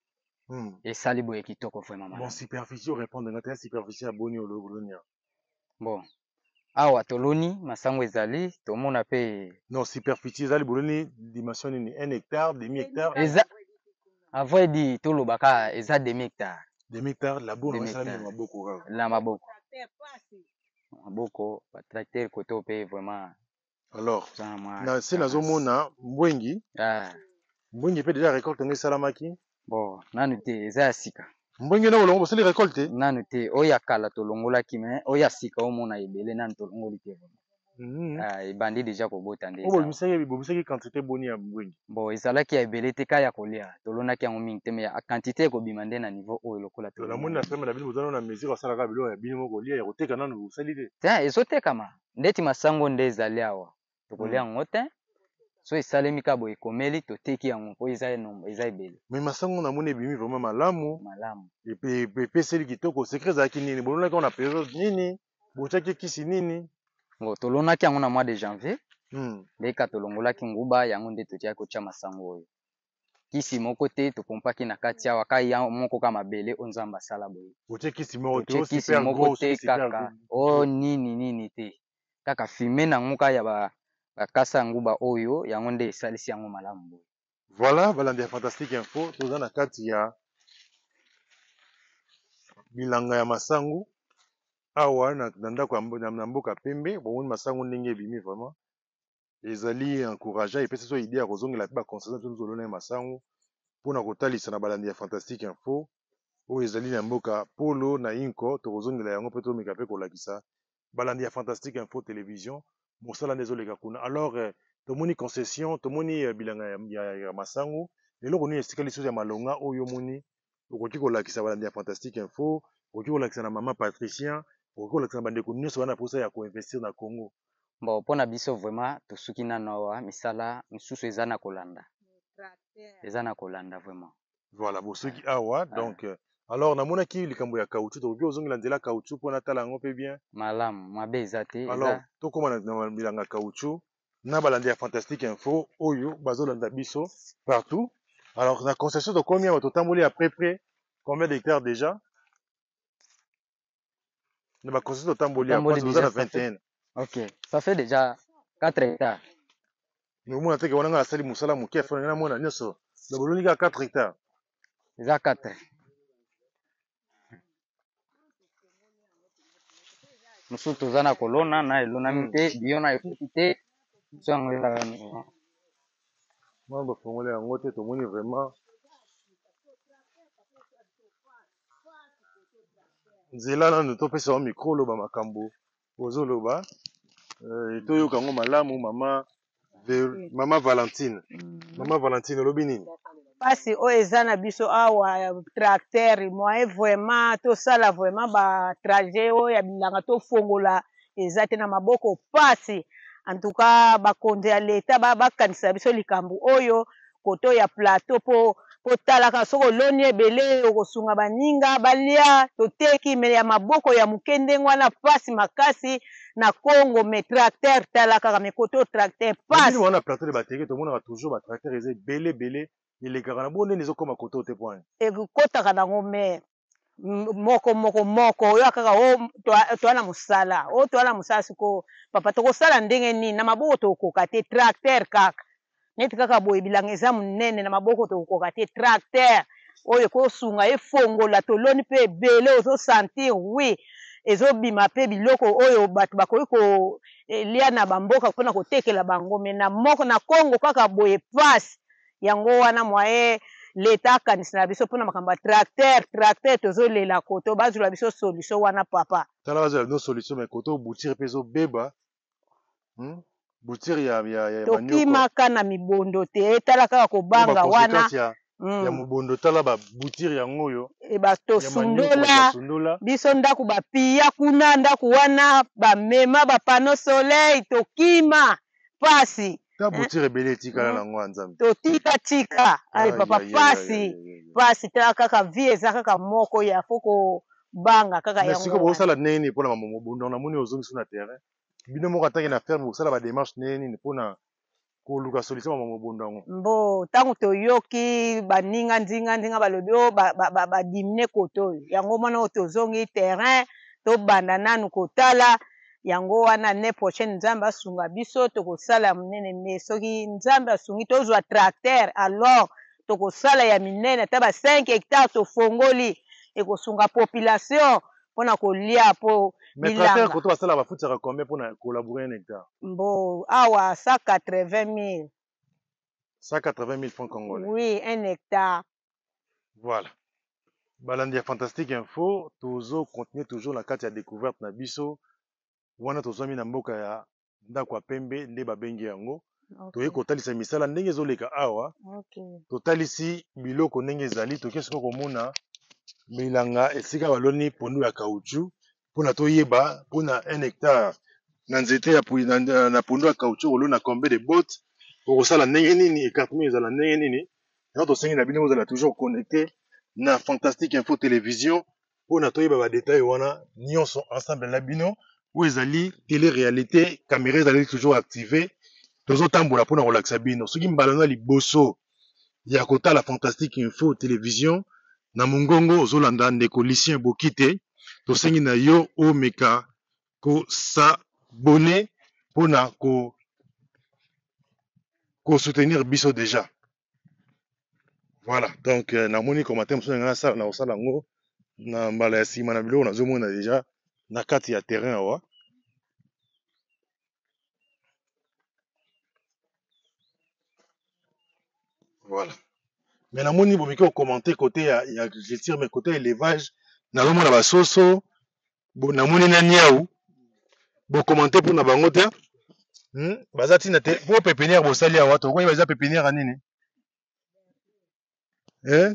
hmm. esali boye kitoko vraiment bon superficie orépondre nga te superficie ya boni oloni Bon, awa toloni masango ezali tomona pe Non, superficie ezali boloni dimension nini un hectare, demi hectare. eza avant di tolobaka eza demi hectare. Demi hectare la bonne Demi ça na hectare. maboko kaka. Na maboko. Maboko ba tracteur koto pe vraiment. Alors, ça moi. na se nazomona mbwengi. Ah. Mbwengi pe déjà récolte ngi salamaki. Bon, nanu te eza ya sika. Mbwengi na olongo bosali récolte. Nanu te oya kala tolongolaki me oya sika omona ebele nanu tolongoli te vraiment. Mhm. Ah, ebandi déjà kobota nde. Obo misaki bobisaki quantité boni ya mbwengi. Bon, ezalaki ya ebele te ka ya kolia. Tolonaki yango mingi te me ya quantité ekobima nde na niveau oyo lokola to. Namoni na pema na bino bozana na mesure asalaka bilo ya bino moko lia ya koteka nanu bosali te. Tiens, ezotekama. Ndeti masango nde ezali awa. Tokolia yango te. So esalemi ka boye ekomeli toteki yango po eza eza ebele. Mais masango namoni ebimi vraiment malamu. Malamu. Et puis epeseli kitoko secret ezalaki nini bolonaki on a période nini botiaki kisi nini. Bon, tolonaki yango na mois de janvier. Hmm. Ndeka tolongolaki nguba yango nde totiaki kotia masango oyo. Kisi moko te topompaki na kati awa ka ya moko ka mabele onzamba sala boye. Botiaki kisi moko te kisi super moko gros te kaka. Oh nini nini te. Kaka fume na ngoka ya ba bakasa nguba oyo yango nde esalisi yango malamu boye. Voilà, balandi ya Fantastique Info toza na kati ya bilanga ya masangu awa na ndako ya mboka pembe bomoni masangu ndenge ebimi vraiment ezali encourageant epesi so idée ya kozongela pe baconséquence tozolona ya masangu mpona kotalisa na balandi ya Fantastique Info oyo ezali na mboka polo na inco tokozongela yango mpe tomeka mpe kolakisa balandi ya Fantastique Info télévision mosala nde ezoleka kuna. Alors eh, tomoni concession tomoni eh, bilanga ya, ya, ya masangu eloko nini esika lisusu ya malonga oyo moni okoki kolakisa balandi ya Fantastique Info okoki kolakisa na mama Patricien okoki kolakisa na bandeko nyonso wana posa ya koinvestir na Congo. Bon, mpona biso vraiment tosuki nano awa misala misusu eza na kolanda eza na kolanda vraiment. Voilà bosuki awa donc euh, alors namonaki likambo ya caoutchouc tokoki ozongela nzela caoutchouc mpona tala yango mpe bien malamu mabe eza te. Alors tokóma na bilanga caoutchouc na balandi ya Fantastique Info oyo bazolanda biso partout. Alors la concession de combien on totamboli à peu près combien d'hectares déjà? Na ba concession totamboli à quoi vous avez vingt et un. OK, ça fait déjà quatre hectares. Mais moi nateke wana nga asali musala muke afana na mona nyoso. Na boloni ka quatre hectares. Eza quatre. Musu tozana kolona na elona mite biona efite sango eza ni. Moi ba fongole yango te tomoni vraiment nzela nanu topesa wa micro loba makambo ozoloba euh, toyoka yango malamu mama Ver... mama Valentine. Mama Valentine olobi nini? Pasi oyo eza na biso awa tracteur moyen vraiment tosala vraiment ba trajet oyo ya bilanga tofongola eza te na maboko pasi. En tout cas bakonzi ya leta bakanisa biso likambo oyo koto ya plateau po po talaka soko oloni ebele okosunga baninga balia toteki me ya maboko ya moke ndenge wana pasi makasi na Congo me tracteur tala kaka me koto tracteur pasi. Bino wana plateau de batterie tomonaka toujours ba tracteur eza ebele ebele elekaka na bonde ezokoma koto te point. Ekotaka nango me moko moko moko oyo kaka o toana mosala o toana mosala siko papa tokosala ndenge nini na maboko tokoka te tracteur kaka neti kaka boye bilanga eza monene na maboko tokoka te tracteur oyo ekosunga efongola toloni mpe ebele ozosentir wi ezobima mpe biloko oyo bato bakoki kolia na bamboka mpona kotekela bango me na moko na Congo kaka boye pasi yango wana mwaye leta akanisa na biso mpona makambo ya tracteur tracteur tozolela koto bazwela biso solution wana papa tala bazwela bino solution me koto boutire mpe ezobeba hmm? Boutire ya, ya, ya tokimaka na mibondo te tala kaka kobanga wana ya, mm. ya mobondo tala baboutire yango oyo eba tosundola biso ndako bapiya kuna ndako wana bamema bapano soleil tokima pasi ta boutire ebele etikala nango ya Nzambe totika-tika ai papa pasi pasi tala kaka vie eza kaka moko ya foko banga kaka yango siko bosala nini mpona mobondo namoni ozongi na terrain bino moko atangi na ferme bosala badémarche nini mpona koluka solution mama mobondo yango mbo ntango toyoki baninga ndinga ndinga balobi o badimine koto oyo yango mwana oyo tozongi terrain tobanda nanu kotala yango wana ne prochaine nzambe asunga biso tokosala monene me soki nzambe asungi tozwa tracteur alors tokosala ya minene ata ba cinq hectares tofongoli ekosunga population mpona kolia po mais tracteur bilanga koto basala bafutaka combien mpona collaborer un hectare mbo awa cent quatre-vingt mille cent quatre-vingt mille francs congolais oui un hectare voilà balandi ya fantastique info tozo continuer toujours na kati ya découverte na biso wana tozwami na mboka ya ndako ya pembe nde babengi yango toye kotalisa misala ndenge ezoleka awa okay. totalisi biloko ndenge ezali toke sikoyo komona milanga esika baloni pondu ya caoutchouc mpona toyeba mpona un hectare na nzete ya na, na pondu ya caoutchouc olona combien de botte okosala ndenge nini écartement ezala ndenge nini yango tosengi na bino ozala toujours connecté na fantastique info télévision mpona toyeba badetail wana nyonso ensemble na bino oyo ezali télé-réalité caméra ezali toujours activé tozotambola mpona kolakisa bino soki mbala na liboso ya kotala fantastique info télévision na mongongo ozolanda ndeko Lucien Bokite tosengi na yo omeka kosabone mpona ko kosoutenir biso déjà voilà donc euh, namoni komate mosusu na ngai na kosala yango na mbala ya nsima na biloko nazomona déjà na kati ya terrain awa voilà mais namoni bomiki kokomante côté ya, ya agriculture mais côté élevage nazomona basoso bo namoni na niau bokomante mpona bango te hmm? baza ntina te po pépinière bosali awa tokoki baza pépinière ya nini eh?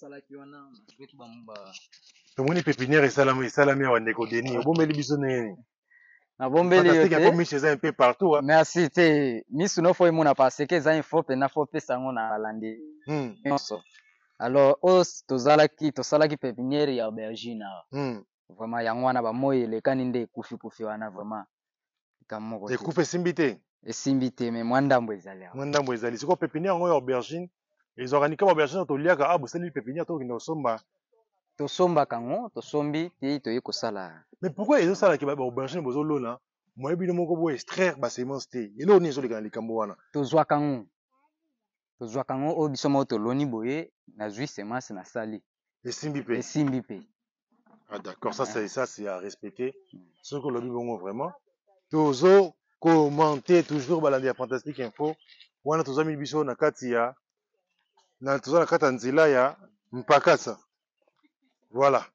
tomoni pépinière esalami esalami awa ndeko Denis obombeli biso nini nabombeli yo fantastique info te miche eza un peu partout hein? merci te misu no fo emona parce que eza info mpena fo pesa yango na balandi hmm. nyonso alors oyo tozalaki tosalaki pépinière ya aubergine awa hmm. vraiment yango wana bamoi elekani nde ekufi kufi wana vraiment kamoko te ekufa esimbi te esimbi te me mwa ndambo ezali awa mwa ndambo ezali sikoyo pépinière yango ya aubergine ezwaka nika baaubergine toliaka ah bosali pépinière tokokende kosomba tosombaka ngo tosombi te toye kosala mais pourquoi ezosalaki baaubergine bozolona moye bino moko bo extraire basemence te eloko nini ezoleka na likambo wana tozwaka ngo tozwaka ngo oyo biso moko toloni boye nazwi semence nasali esimbi mpe esimbi mpe ah d'accord ça c'est ça c'est à respecter soki olobi bongo vraiment tozo commenter toujours balandi ya fantastique info wana tozwami biso na kati ya na toza na kati ya nzela ya mpakasa voilà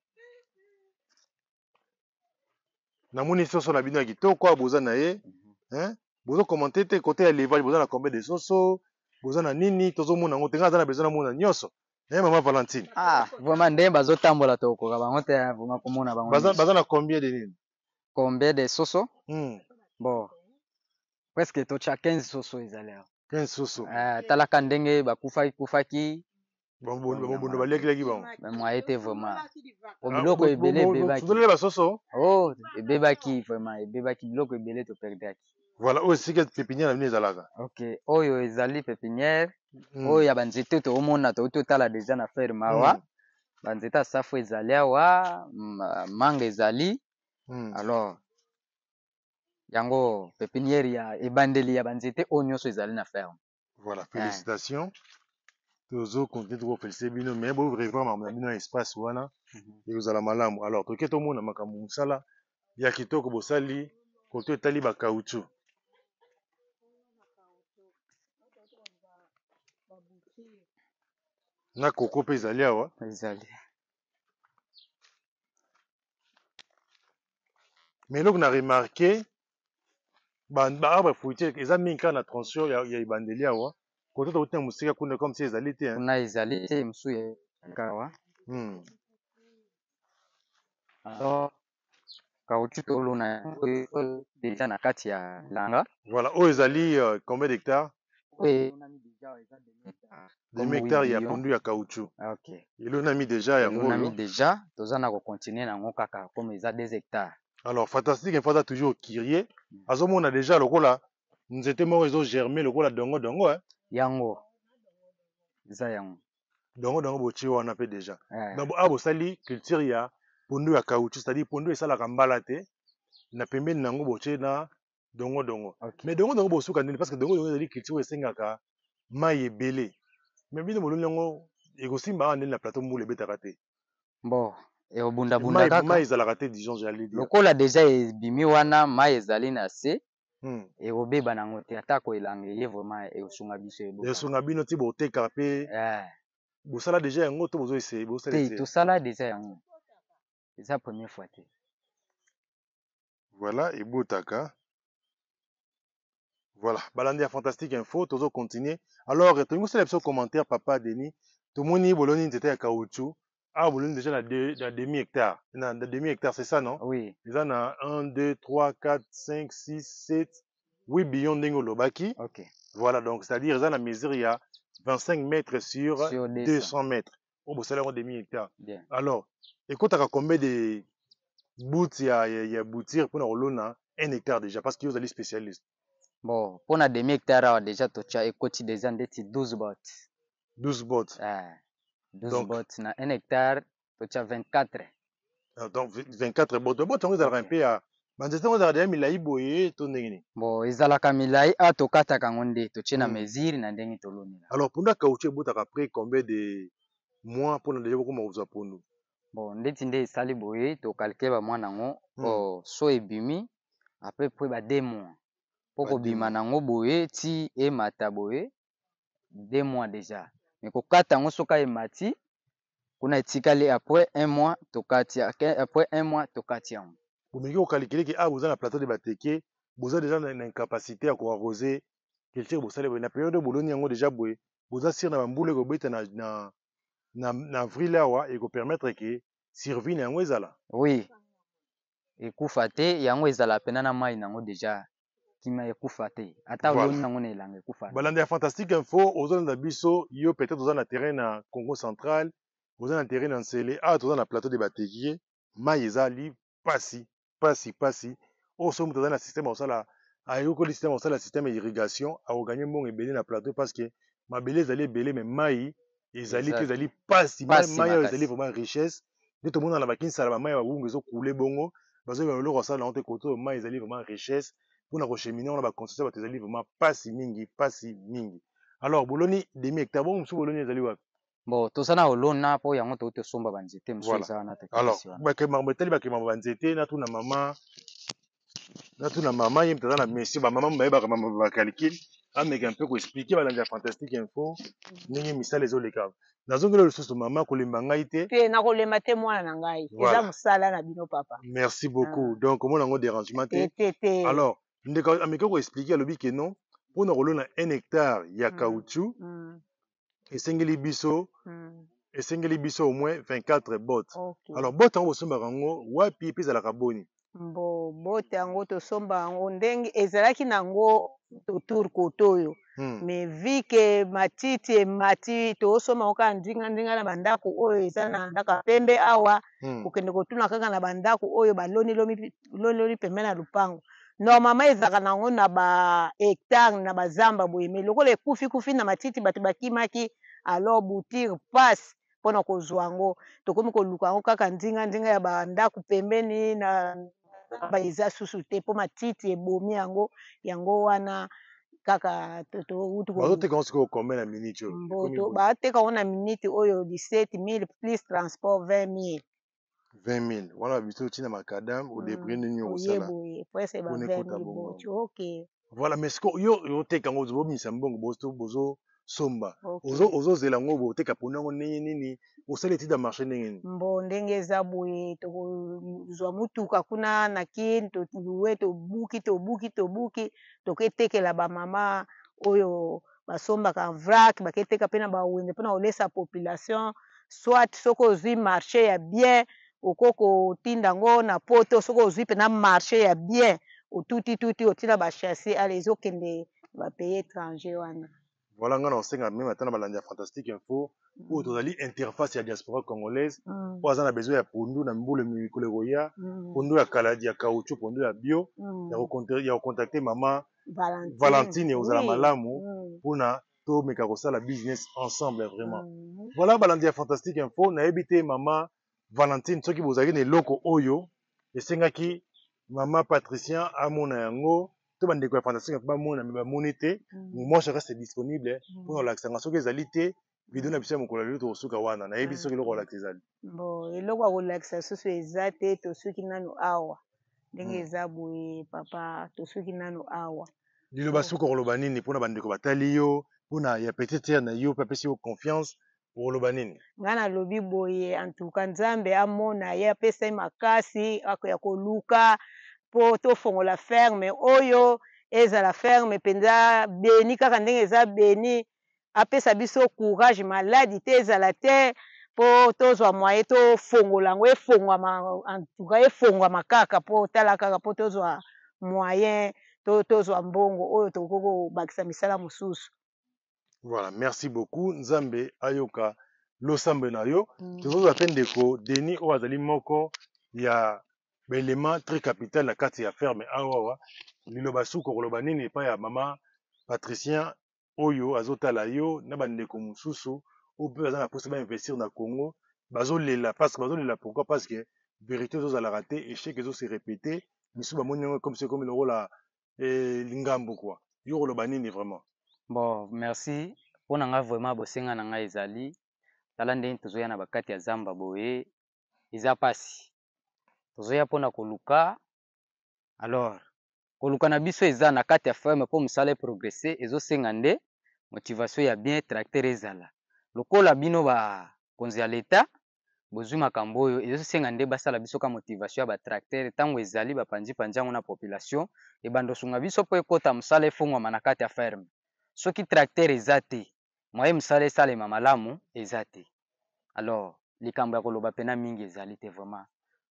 namoni soso na bino ya kitoko awa boza na ye hein? Bozo commenter te côté ya élevage boza na combien de soso boza na nini tozomona yango te ngai aza na besoin namona nyonso eh, mama Valentine ah vraiment ndenge bazotambola tokoka bango te vraiment komona bango baza, baza na combien de nini combien de soso hmm. bon presque totya quinze soso ezali awa quinze soso eh, talaka ndenge bakufaki kufaki bondo baliakilaki bango mwaye te vraiment po biloko ebele ebebaki basoso oh ebebaki vraiment ebebaki biloko ebele toperdaki voilà oyo esika pépinière na bino ezalaka ok oyo ezali pépinière oyo ya banzete toomona touti totala deja na ferme awa banzete ya safu ezali awa manga ezali alors yango pépinière ya ebandeli ya banzete oyo nyonso ezali na ferme voilà félicitations tozo continue tokofélicite bino mais borevoir makambo na bino ya espace wana ekozala malamu alors toke tomona makambo mosala ya kitoko bosali koto etali bacauchu na koko mpe ezali awa ezali mais eloko na remarke baarbre fruitier eza mingi kaka na transition ya, ya ebandeli awa koto tokoti na mosika kuna comme si ezali te kuna ezali te mosusu awa hmm. alors kauchu tolona oyo deja na kati ya langa voilà oyo ezali uh, combien d'hectares demi hectare ya pondu ya caoutchouc okay. elonami deja yango elonami deja toza na kocontinue nango kaka comme eza deux hectares alors fantastique info aza toujours kirie azomona deja lokola nzete moko ezogerme lokola dongo dongo eh? yango eza yango dongo dongo botie wana mpe deja eh. donc a bosali culture ya pondu ya caoutchouc, c'est-à-dire pondu esalaka mbala te na pembeni nango botie na dongo dongo. Ok. Mais dongo dongo bosuka ndeni parce que dongo dongo ezali culture esengaka mai ebele. Mais bino boloni yango ekosimba ndeni na plateau mbula ebetaka te. Bon, e obunda bunda Mai mai kaka. ezalaka te disons j'allais dire. Lokola deja ebimi wana mai ezali na se. Hmm. E obeba nango te atako elanga ye vraiment e osunga biso ebo. Esunga bino ti boteka pe. Eh. Bosala déjà yango to bozo essayer bosala Te essayer. tosala deja yango. C'est la première fois te. Voilà, ebotaka. Voilà, balandi ya fantastique info, tozo continuer. Alors, tu as un commentaire, papa Denis. Tout le monde boloni était à caoutchouc. Ah, boloni déjà la demi hectare. Na demi hectare, c'est ça, non? Oui. Ils en a un, deux, trois, quatre, cinq, six, sept, huit billions d'engo lobaki. Ok. Voilà, donc c'est-à-dire ils en a mesure il y a vingt-cinq mètres sur, Sur deux cents mètres. Oh, bon, c'est là un demi hectare. Bien. Alors, écoute, tu as combien de bouts il y a, il y a boutir pour un hectare déjà parce qu'ils sont les spécialistes. Bon, pour na demi hectare awa déjà tocha ekoti déjà ndeti douze bots. douze bots. Eh, douze Donc, bots na un hectare tocha vingt-quatre. euh, donc vingt-quatre bots. Bots on a un peu à manzete on a déjà milai boye to ndengini. Bon, ezalaka milai a tokataka ngo nde toche na mesure na ndenge tolonela. Alors pour na caoutchouc botaka après combien de mois pour na déjà beaucoup mabuza pour nous. Bon, ndeti nde esali boye to calculer ba mwana ngo oh so ebimi après peu ba deux mois. Poko bima nango boye ti e mata boye deux mois déjà. Mais kokata ngo soka e mati kuna etikali après un mois tokati après un mois tokati yango. Pour me calculer que ah vous avez la plateau de bateke, vous avez déjà une incapacité à arroser quelque chose vous savez na période de boloni yango déjà boye. Vous avez sur na mbule ko beta na na na na avril awa et ko permettre que survie na yango ezala. Oui. Ekufa te yango ezala pena na mai nango déjà kima ekufa te ata oloni nango na elanga ekufa. Balandi ya fantastique info ozolanda biso yo peut-être oza na terrain na Congo central, oza na terrain na Nsele, ah toza na plateau de batekier, mai ezali pasi pasi pasi o somo toza na système osala ayokoli système osala système irrigation akoganye mbongo ebele na plateau parce que mabele ezali ebele mais mai ezali te ezali pasi mai oyo ezali vraiment richesse nde tomona na bakinisala bamai ya babungu ezokule bongo bazoyeba eloko osala nango te koto mai ezali vraiment richesse mpona kocheminer wana baconstruction bato ezali vraiment pasi mingi pasi mingi. Alors boloni demi hectare bongo mosusu boloni ezali wapi? Bon toza na olona mpo yango toki tosomba banzete mosusu eza wana alors bakemamo etali bakemamo banzete natuna mama natuna mama ye mtaza na messie bamama bayebaka bacalcule ameka mpe koexplike balandi ya fantastique info ndenge misala ezoleka nazongela lisusu mama kolemba ngai te te nakolemba te mwana na ngai eza mosala na bino papa. Merci beaucoup. Donc omona yango dérangement te. Alors ndeko ameka koexplike alobi ke non mpona kolona un hectare ya caoutchouc esengeli biso esengeli biso au moins vingt-quatre bottes. Alors botte yango bosombaka yango wapi mpe ezalaka boni? Mbo bote yango tosomba yango ndenge ezalaki nango totour koto oyo mais vu que matiti emati tosomba yango kaka ndinga ndinga na bandako oyo eza na ndako ya pembe awa kokende kotuna kaka na bandako oyo baloni loni pembe na lupango normalement ezalaka nango na ba hectare na bazamba boye mais lokola ekufi kufi na matiti bato bakimaki alors boutir passe mpona kozwa yango tokomi koluka yango kaka ndinga ndinga ya bandako pembeni na eza susu te mpo matiti ebomi yango yango wana kaka bazoteka ngo sikoyo combien na minute oyo bateka ngo na minute oyo dix-sept mille plus transport vingt mille vingt mille wana biso otina makadam odebrie nini okosala presque ba vingt mille ok voilà mais sikoyo yo yoteka ngo ozobimisa mbongo bozo somba ozozela yango boteka pona yango ndenge nini osala etide ya marché ndenge nini mbo ndenge eza boye tokozwa mutuka kuna na kini toluwe tobuki tobuki tobuki toketekela bamama oyo basombaka vrac baketeka mpe na bawende mpona kolesa population soit soki ozwi marché ya bien okoki kotinda yango na poto soki ozwi mpena marché ya bien otuti tuti otina bachassi ale ezokende bapays étranger wana. Voilà, on a même maintenant balandi fantastique info où tozali interface ya diaspora congolaise po aza na besoin ya pondu na mbule mikolo koya pondu ya kaladi ya caoutchouc pondu ya bio ya kocontacter mama Valentine ozala malamu mpona tomeka kosala business ensemble vraiment. Voilà balandi fantastique info nayebi te mama Valentine soki bozali na eloko oyo esengaki mama Patricien amona yango to bandeko ya fantastique bamona me bamoni te moi je reste disponible pour olakisanga soki ezali te video na biso ya mokolo lelo tokosuka wana nayebi soki eloko olakisa ezali bon eloko ya kolakisa susu eza te tosuki nano awa ndenge eza boye papa tosuki nano awa liloba suka koloba nini mpona bandeko batali yo mpona ya petite na yo mpe apesi yo confiance okoloba nini ngai nalobi boye antuka nzambe amona ye apesa ye makasi ya koluka mpo tofongola ferme oyo ezala ferme mpenza beni kaka ndenge eza beni apesa biso courage maladi te ezala te mpo tozwa mwaye tofongola yango efongwama antuka efongwama kaka mpo tala kaka mpo tozwa moyen tozwa mbongo oyo tokoki kobakisa misala mosusu. Voilà, merci beaucoup nzambe ayoka losambe na yo tozozwa mpe ndeko Denis oyo azali moko ya baélément très capital na kati ya ferme awawa liloba suka koloba nini epai ya mama Patricien oyo azotala yo na bandeko mosusu oyo mpe baza na mposa bainvestir na Congo bazolela parce que bazolela pourquoi parce que vérité ezozalaka te échec ezose répété misu bamoni yango comme c'est comme lokola lingambo quoi yo koloba nini vraiment. Bon merci mpona ngai vraiment bosenga na ngai ezali tala ndenge tozoya na bakati ya zamba boye eza pasi tozoya mpona koluka alors koluka na biso eza na kati ya ferme mpo mosala eprogresse ezosenga nde motivation ya bien tracteur ezala lokola bino bakonzi ya leta bozwi makambo oyo ezosenga nde basala biso ka motivation ya batracteur ntango ezali bapanzi-panzi yango na population ebanda osunga biso mpo ekota mosala efongwama na kati ya ferme soki tracteur eza te moye mosala esalema malamu eza te alors likambo ya koloba pena mingi ezali te vraiment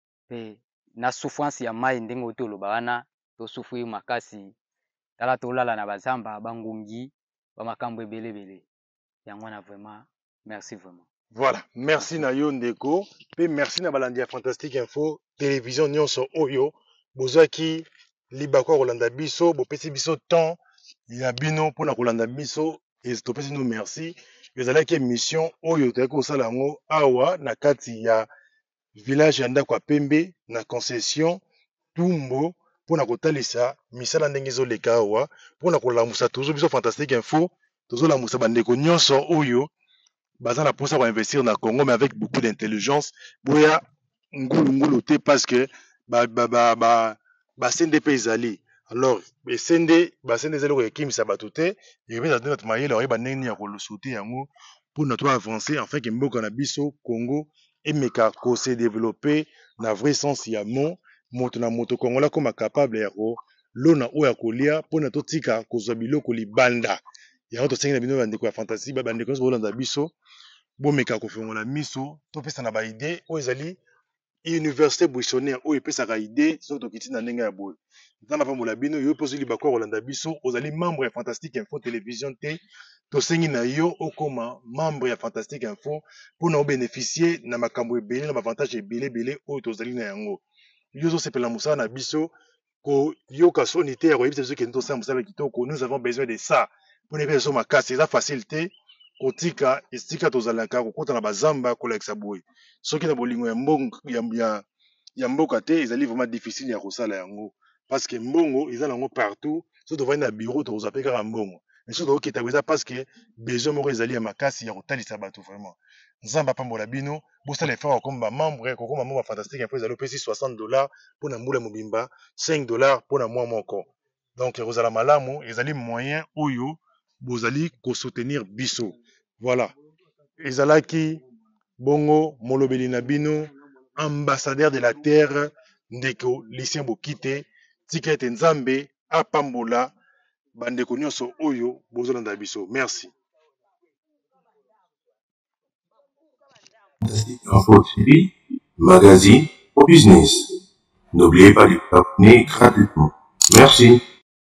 mpe na souffrance ya mai ndenge oyo toloba wana tosufri makasi tala tolala na bazamba bangungi bamakambo ebelebele yango wana vraiment merci vraiment. Voilà, merci na yo ndeko mpe merci na balandi ya Fantastique Info télévision nyonso oyo bozwaki libako ya kolanda biso bopesi biso temps ya bino mpona kolanda biso topesi no merci ezalaki émission oyo toyaki kosala yango awa na kati ya village ya ndako ya pembe na concession tumbo mpona kotalisa misala ndenge ezoleka awa mpona kolamusa tozo biso Fantastique Info tozolamusa bandeko nyonso oyo baza na posa investir na Congo mais avec beaucoup d'intelligence boya ngulu ngulu te parce que ba ba ba ba ba sende pe ezali alors esende ba sende ezali ko ekimisa bato te et puis dans notre mayele oyeba ndenge ya kolosute yango pour notre avancer enfin que mboka na biso Congo emeka ko se développer na vrai sens ya mot moto na moto kongola comme capable ya ko lona oya kolia pona totika kozwa biloko libanda yango tosengi na bino bandeko ya fantasy ba bandeko so bolanda biso bomeka kofongola miso topesa na baide oyo ezali université buissonnaire oyo epesaka ide soki tokiti na ndenge ya boye nzambe apambola bino yo mpe ozwi libako ya kolanda biso ozali membre ya Fantastique Info télévision te tosengi na yo okoma membre ya Fantastique Info mpona obénéficie na makambo ebele na bavantage ebele ebele oyo tozali na yango yo ozosepela mosala na biso koyoka soni te ya koyebisa biso kende tosala mosala kitoko nous avons besoin de ça mpona epesa biso makasi eza facile te kotika esika tozalaka kokota na bazamba kolakisa boye soki na bolingo ya mbongo ya, ya, ya mboka te ezali vraiment difficile ya kosala yango parce que mbongo eza nango partout so tovandi na bureau tokozwa mpe kaka mbongo mais so tokokita eza parce que besoin moko ezali ya makasi ya kotalisa bato vraiment nzambe apambola bino bosala effort kokoma bamembre kokoma membre Fantastique Info ezali opesi soixante dollars mpona mbula mobimba cinq dollars mpona mwa moko donc ekozala malamu ezali moyen oyo bozali kosoutenir biso voilà ezalaki bongo molobeli na bino ambassadeur de la terre ndeko Lucien Bokite tika ete nzambe apambola bandeko nyonso oyo bozolanda biso merci. Info T V, magazine au business. N'oubliez pas de vous abonner gratuitement. Merci.